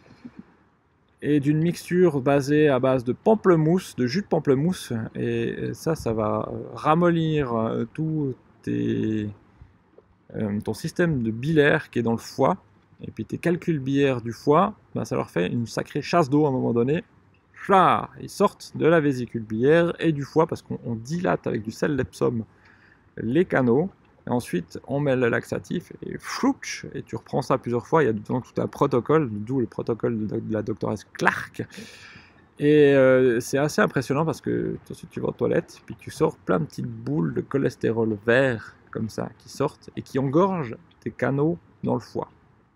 [SPEAKER 1] et d'une mixture basée à base de pamplemousse, de jus de pamplemousse, et ça, ça va ramollir tout tes, euh, ton système de biliaire qui est dans le foie, et puis tes calculs biliaires du foie, ben, ça leur fait une sacrée chasse d'eau à un moment donné. Là, ils sortent de la vésicule biliaire et du foie parce qu'on dilate avec du sel d'Epsom les canaux. Et ensuite, on met le laxatif et flouch, et tu reprends ça plusieurs fois. Il y a donc tout un protocole, d'où le protocole de la doctoresse Clark. Et euh, c'est assez impressionnant parce que ensuite tu vas aux toilettes, puis tu sors plein de petites boules de cholestérol vert comme ça qui sortent et qui engorgent tes canaux dans le foie.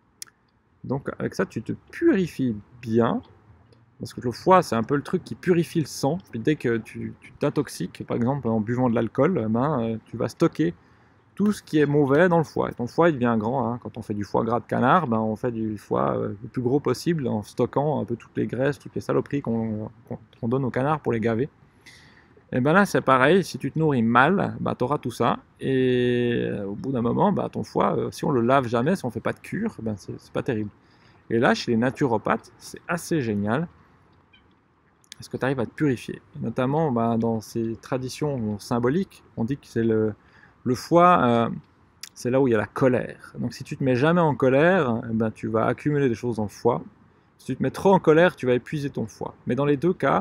[SPEAKER 1] Donc avec ça, tu te purifies bien. Parce que le foie, c'est un peu le truc qui purifie le sang. Puis dès que tu t'intoxiques, par exemple en buvant de l'alcool, ben, euh, tu vas stocker tout ce qui est mauvais dans le foie. Et ton foie, il devient grand. Hein. Quand on fait du foie gras de canard, ben, on fait du foie euh, le plus gros possible en stockant un peu toutes les graisses, toutes les saloperies qu'on qu'on donne aux canards pour les gaver. Et ben là, c'est pareil. Si tu te nourris mal, ben, tu auras tout ça. Et euh, au bout d'un moment, ben, ton foie, euh, si on le lave jamais, si on ne fait pas de cure, ben, c'est pas terrible. Et là, chez les naturopathes, c'est assez génial. Est-ce que tu arrives à te purifier? Et notamment bah, dans ces traditions symboliques, on dit que c'est le, le foie, euh, c'est là où il y a la colère. Donc si tu te mets jamais en colère, eh ben, tu vas accumuler des choses dans le foie. Si tu te mets trop en colère, tu vas épuiser ton foie. Mais dans les deux cas,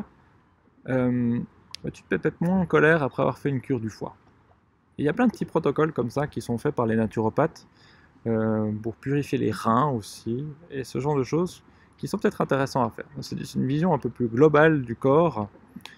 [SPEAKER 1] euh, bah, tu te mets peut-être moins en colère après avoir fait une cure du foie. Et il y a plein de petits protocoles comme ça qui sont faits par les naturopathes euh, pour purifier les reins aussi, et ce genre de choses qui sont peut-être intéressants à faire. C'est une vision un peu plus globale du corps,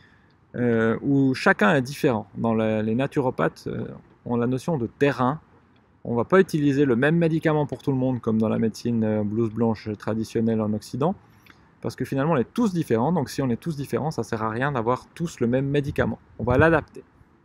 [SPEAKER 1] euh, où chacun est différent. Dans la, les naturopathes, euh, ont la notion de terrain. On ne va pas utiliser le même médicament pour tout le monde, comme dans la médecine euh, blouse blanche traditionnelle en Occident, parce que finalement on est tous différents, donc si on est tous différents, ça ne sert à rien d'avoir tous le même médicament. On va l'adapter.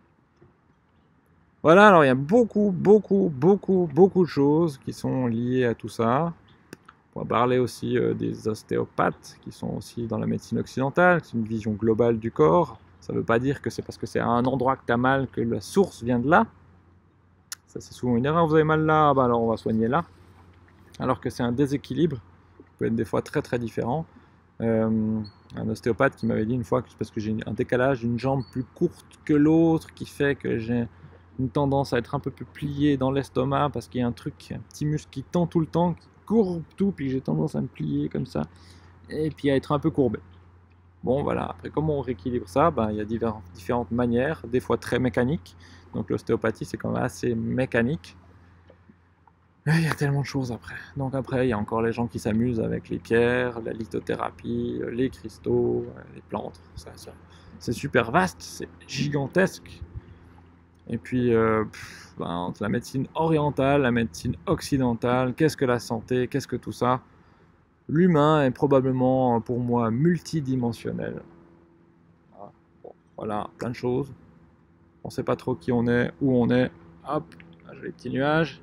[SPEAKER 1] Voilà, alors il y a beaucoup, beaucoup, beaucoup, beaucoup de choses qui sont liées à tout ça. On va parler aussi euh, des ostéopathes qui sont aussi dans la médecine occidentale, c'est une vision globale du corps. Ça ne veut pas dire que c'est parce que c'est à un endroit que tu as mal que la source vient de là. Ça c'est souvent une erreur, vous avez mal là, bah alors on va soigner là. Alors que c'est un déséquilibre qui peut être des fois très très différent. Euh, un ostéopathe qui m'avait dit une fois que c'est parce que j'ai un décalage d'une jambe plus courte que l'autre qui fait que j'ai une tendance à être un peu plus plié dans l'estomac parce qu'il y a un truc, un petit muscle qui tend tout le temps, qui courbe tout, puis j'ai tendance à me plier comme ça, et puis à être un peu courbé. Bon voilà, après comment on rééquilibre ça, ben, il y a divers, différentes manières, des fois très mécaniques, donc l'ostéopathie c'est quand même assez mécanique. Il y a tellement de choses après. Donc après, il y a encore les gens qui s'amusent avec les pierres, la lithothérapie, les cristaux, les plantes, ça, ça. C'est super vaste, c'est gigantesque. Et puis, euh, pff, ben, entre la médecine orientale, la médecine occidentale, qu'est-ce que la santé, qu'est-ce que tout ça? L'humain est probablement, pour moi, multidimensionnel. Voilà, bon, voilà, plein de choses. On ne sait pas trop qui on est, où on est. Hop, j'ai les petits nuages.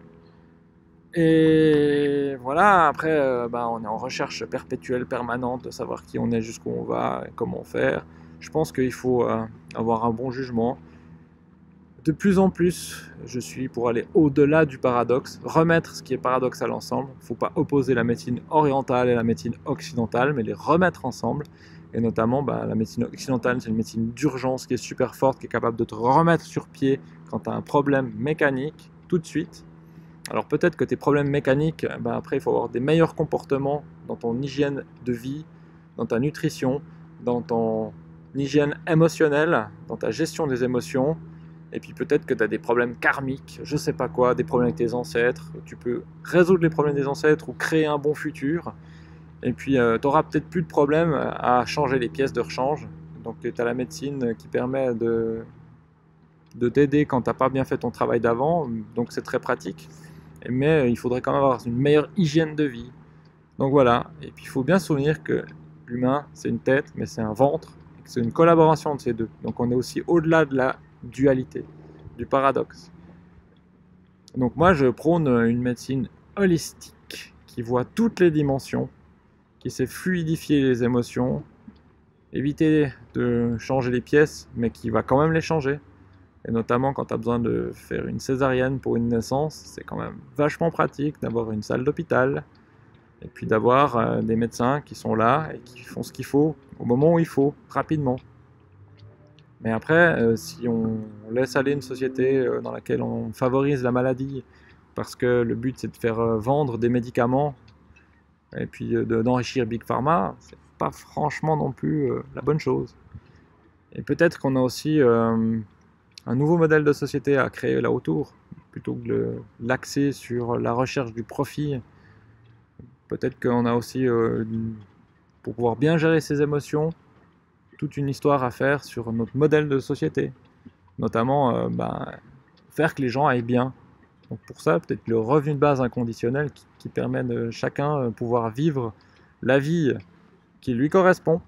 [SPEAKER 1] Et voilà, après, euh, ben, on est en recherche perpétuelle, permanente, de savoir qui on est, jusqu'où on va, et comment faire. Je pense qu'il faut euh, avoir un bon jugement. De plus en plus, je suis pour aller au-delà du paradoxe, remettre ce qui est paradoxal ensemble. Il ne faut pas opposer la médecine orientale et la médecine occidentale, mais les remettre ensemble. Et notamment, bah, la médecine occidentale, c'est une médecine d'urgence qui est super forte, qui est capable de te remettre sur pied quand tu as un problème mécanique, tout de suite. Alors peut-être que tes problèmes mécaniques, bah, après, il faut avoir des meilleurs comportements dans ton hygiène de vie, dans ta nutrition, dans ton hygiène émotionnelle, dans ta gestion des émotions. Et puis peut-être que tu as des problèmes karmiques, je sais pas quoi, des problèmes avec tes ancêtres. Tu peux résoudre les problèmes des ancêtres ou créer un bon futur. Et puis euh, tu n'auras peut-être plus de problème à changer les pièces de rechange. Donc tu as la médecine qui permet de, de t'aider quand tu n'as pas bien fait ton travail d'avant. Donc c'est très pratique. Mais il faudrait quand même avoir une meilleure hygiène de vie. Donc voilà. Et puis il faut bien se souvenir que l'humain, c'est une tête, mais c'est un ventre. C'est une collaboration de ces deux. Donc on est aussi au-delà de la dualité, du paradoxe. Donc moi je prône une médecine holistique qui voit toutes les dimensions, qui sait fluidifier les émotions, éviter de changer les pièces, mais qui va quand même les changer. Et notamment quand tu as besoin de faire une césarienne pour une naissance, c'est quand même vachement pratique d'avoir une salle d'hôpital, Et puis d'avoir euh, des médecins qui sont là et qui font ce qu'il faut au moment où il faut, rapidement. Mais après, euh, si on laisse aller une société euh, dans laquelle on favorise la maladie, parce que le but c'est de faire euh, vendre des médicaments et puis euh, d'enrichir Big Pharma, c'est pas franchement non plus euh, la bonne chose. Et peut-être qu'on a aussi euh, un nouveau modèle de société à créer là autour, plutôt que de l'axer sur la recherche du profit. Peut-être qu'on a aussi, euh, pour pouvoir bien gérer ses émotions, toute une histoire à faire sur notre modèle de société. Notamment, euh, bah, faire que les gens aillent bien. Donc pour ça, peut-être le revenu de base inconditionnel qui, qui permet de chacun de pouvoir vivre la vie qui lui correspond.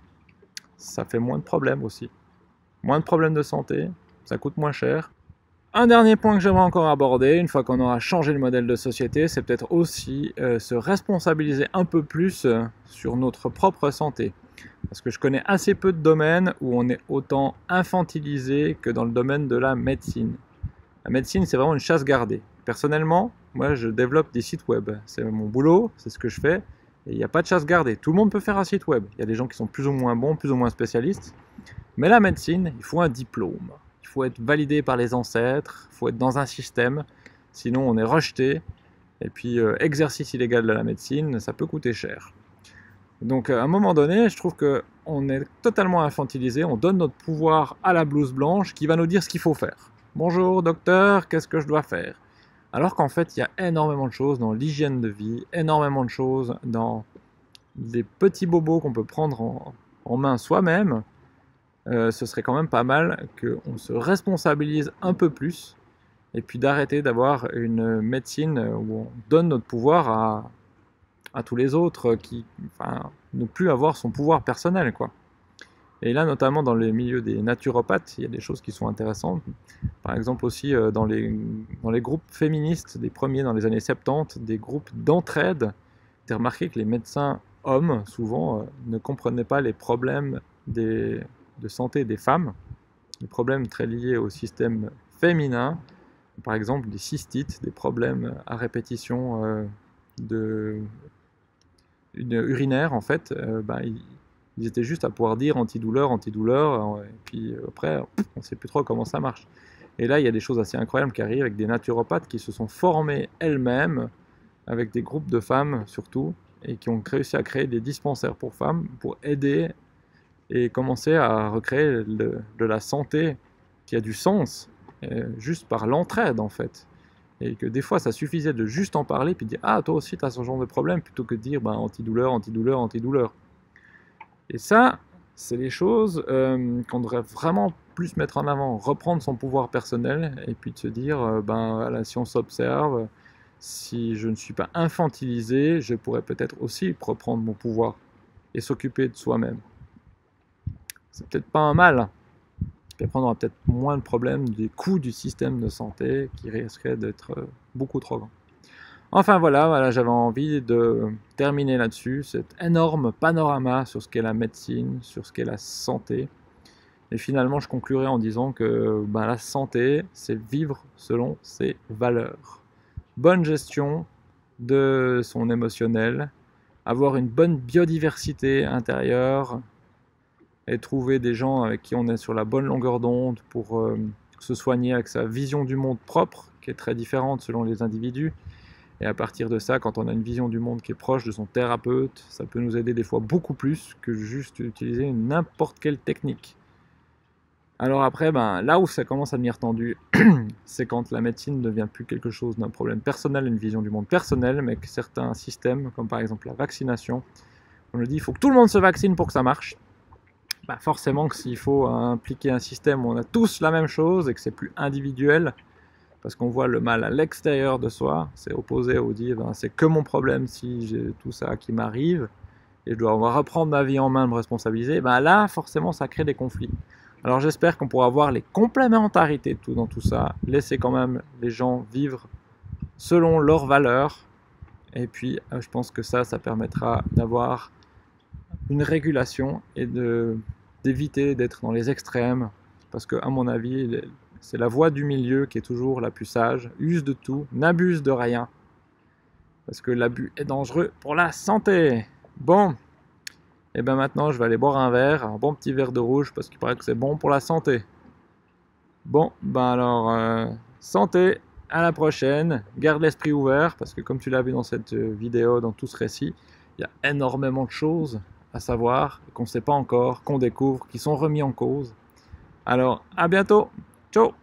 [SPEAKER 1] Ça fait moins de problèmes aussi. Moins de problèmes de santé, ça coûte moins cher. Un dernier point que j'aimerais encore aborder, une fois qu'on aura changé le modèle de société, c'est peut-être aussi euh, se responsabiliser un peu plus euh, sur notre propre santé. Parce que je connais assez peu de domaines où on est autant infantilisé que dans le domaine de la médecine. La médecine, c'est vraiment une chasse gardée. Personnellement, moi, je développe des sites web. C'est mon boulot, c'est ce que je fais. Et il n'y a pas de chasse gardée. Tout le monde peut faire un site web. Il y a des gens qui sont plus ou moins bons, plus ou moins spécialistes. Mais la médecine, il faut un diplôme. Il faut être validé par les ancêtres. Il faut être dans un système. Sinon, on est rejeté. Et puis, euh, exercice illégal de la médecine, ça peut coûter cher. Donc à un moment donné, je trouve qu'on est totalement infantilisé, on donne notre pouvoir à la blouse blanche qui va nous dire ce qu'il faut faire. Bonjour docteur, qu'est-ce que je dois faire? Alors qu'en fait, il y a énormément de choses dans l'hygiène de vie, énormément de choses dans des petits bobos qu'on peut prendre en, en main soi-même. Euh, ce serait quand même pas mal qu'on se responsabilise un peu plus et puis d'arrêter d'avoir une médecine où on donne notre pouvoir à... à tous les autres qui, enfin, ne plus avoir son pouvoir personnel, quoi. Et là, notamment dans les milieux des naturopathes, il y a des choses qui sont intéressantes. Par exemple aussi euh, dans, les, dans les groupes féministes, des premiers dans les années soixante-dix, des groupes d'entraide. J'ai remarqué que les médecins hommes, souvent, euh, ne comprenaient pas les problèmes des, de santé des femmes, les problèmes très liés au système féminin, par exemple des cystites, des problèmes à répétition euh, de une urinaire en fait, euh, bah, ils, ils étaient juste à pouvoir dire antidouleur, antidouleur, euh, et puis euh, après on ne sait plus trop comment ça marche. Et là il y a des choses assez incroyables qui arrivent avec des naturopathes qui se sont formées elles-mêmes, avec des groupes de femmes surtout, et qui ont réussi à créer des dispensaires pour femmes, pour aider et commencer à recréer le, de la santé qui a du sens, euh, juste par l'entraide en fait. Et que des fois ça suffisait de juste en parler puis de dire ah toi aussi tu as ce genre de problème plutôt que de dire bah, antidouleur, antidouleur, antidouleur. Et ça c'est les choses euh, qu'on devrait vraiment plus mettre en avant, reprendre son pouvoir personnel et puis de se dire euh, ben voilà, si on s'observe, si je ne suis pas infantilisé, je pourrais peut-être aussi reprendre mon pouvoir et s'occuper de soi-même. C'est peut-être pas un mal. Puis après, on aura peut-être moins de problèmes des coûts du système de santé qui risqueraient d'être beaucoup trop grands. Enfin voilà, voilà j'avais envie de terminer là-dessus, cet énorme panorama sur ce qu'est la médecine, sur ce qu'est la santé. Et finalement, je conclurai en disant que ben, la santé, c'est vivre selon ses valeurs. Bonne gestion de son émotionnel, avoir une bonne biodiversité intérieure, et trouver des gens avec qui on est sur la bonne longueur d'onde pour euh, se soigner avec sa vision du monde propre, qui est très différente selon les individus. Et à partir de ça, quand on a une vision du monde qui est proche de son thérapeute, ça peut nous aider des fois beaucoup plus que juste utiliser n'importe quelle technique. Alors après, ben, là où ça commence à devenir tendu, c'est quand la médecine ne devient plus quelque chose d'un problème personnel, une vision du monde personnelle, mais que certains systèmes, comme par exemple la vaccination, on nous dit il faut que tout le monde se vaccine pour que ça marche. Bah forcément que s'il faut impliquer un système où on a tous la même chose et que c'est plus individuel, parce qu'on voit le mal à l'extérieur de soi, c'est opposé au dire ben, c'est que mon problème si j'ai tout ça qui m'arrive et je dois reprendre ma vie en main, me responsabiliser, ben là forcément ça crée des conflits. Alors j'espère qu'on pourra voir les complémentarités de tout dans tout ça, laisser quand même les gens vivre selon leurs valeurs, et puis je pense que ça, ça permettra d'avoir une régulation et de, d'éviter d'être dans les extrêmes, parce que à mon avis, c'est la voie du milieu qui est toujours la plus sage, use de tout, n'abuse de rien, parce que l'abus est dangereux pour la santé. Bon, et bien maintenant je vais aller boire un verre, un bon petit verre de rouge, parce qu'il paraît que c'est bon pour la santé. Bon, ben alors, euh, santé, à la prochaine, garde l'esprit ouvert, parce que comme tu l'as vu dans cette vidéo, dans tout ce récit, il y a énormément de choses à savoir, qu'on ne sait pas encore, qu'on découvre, qui sont remis en cause. Alors, à bientôt, ciao!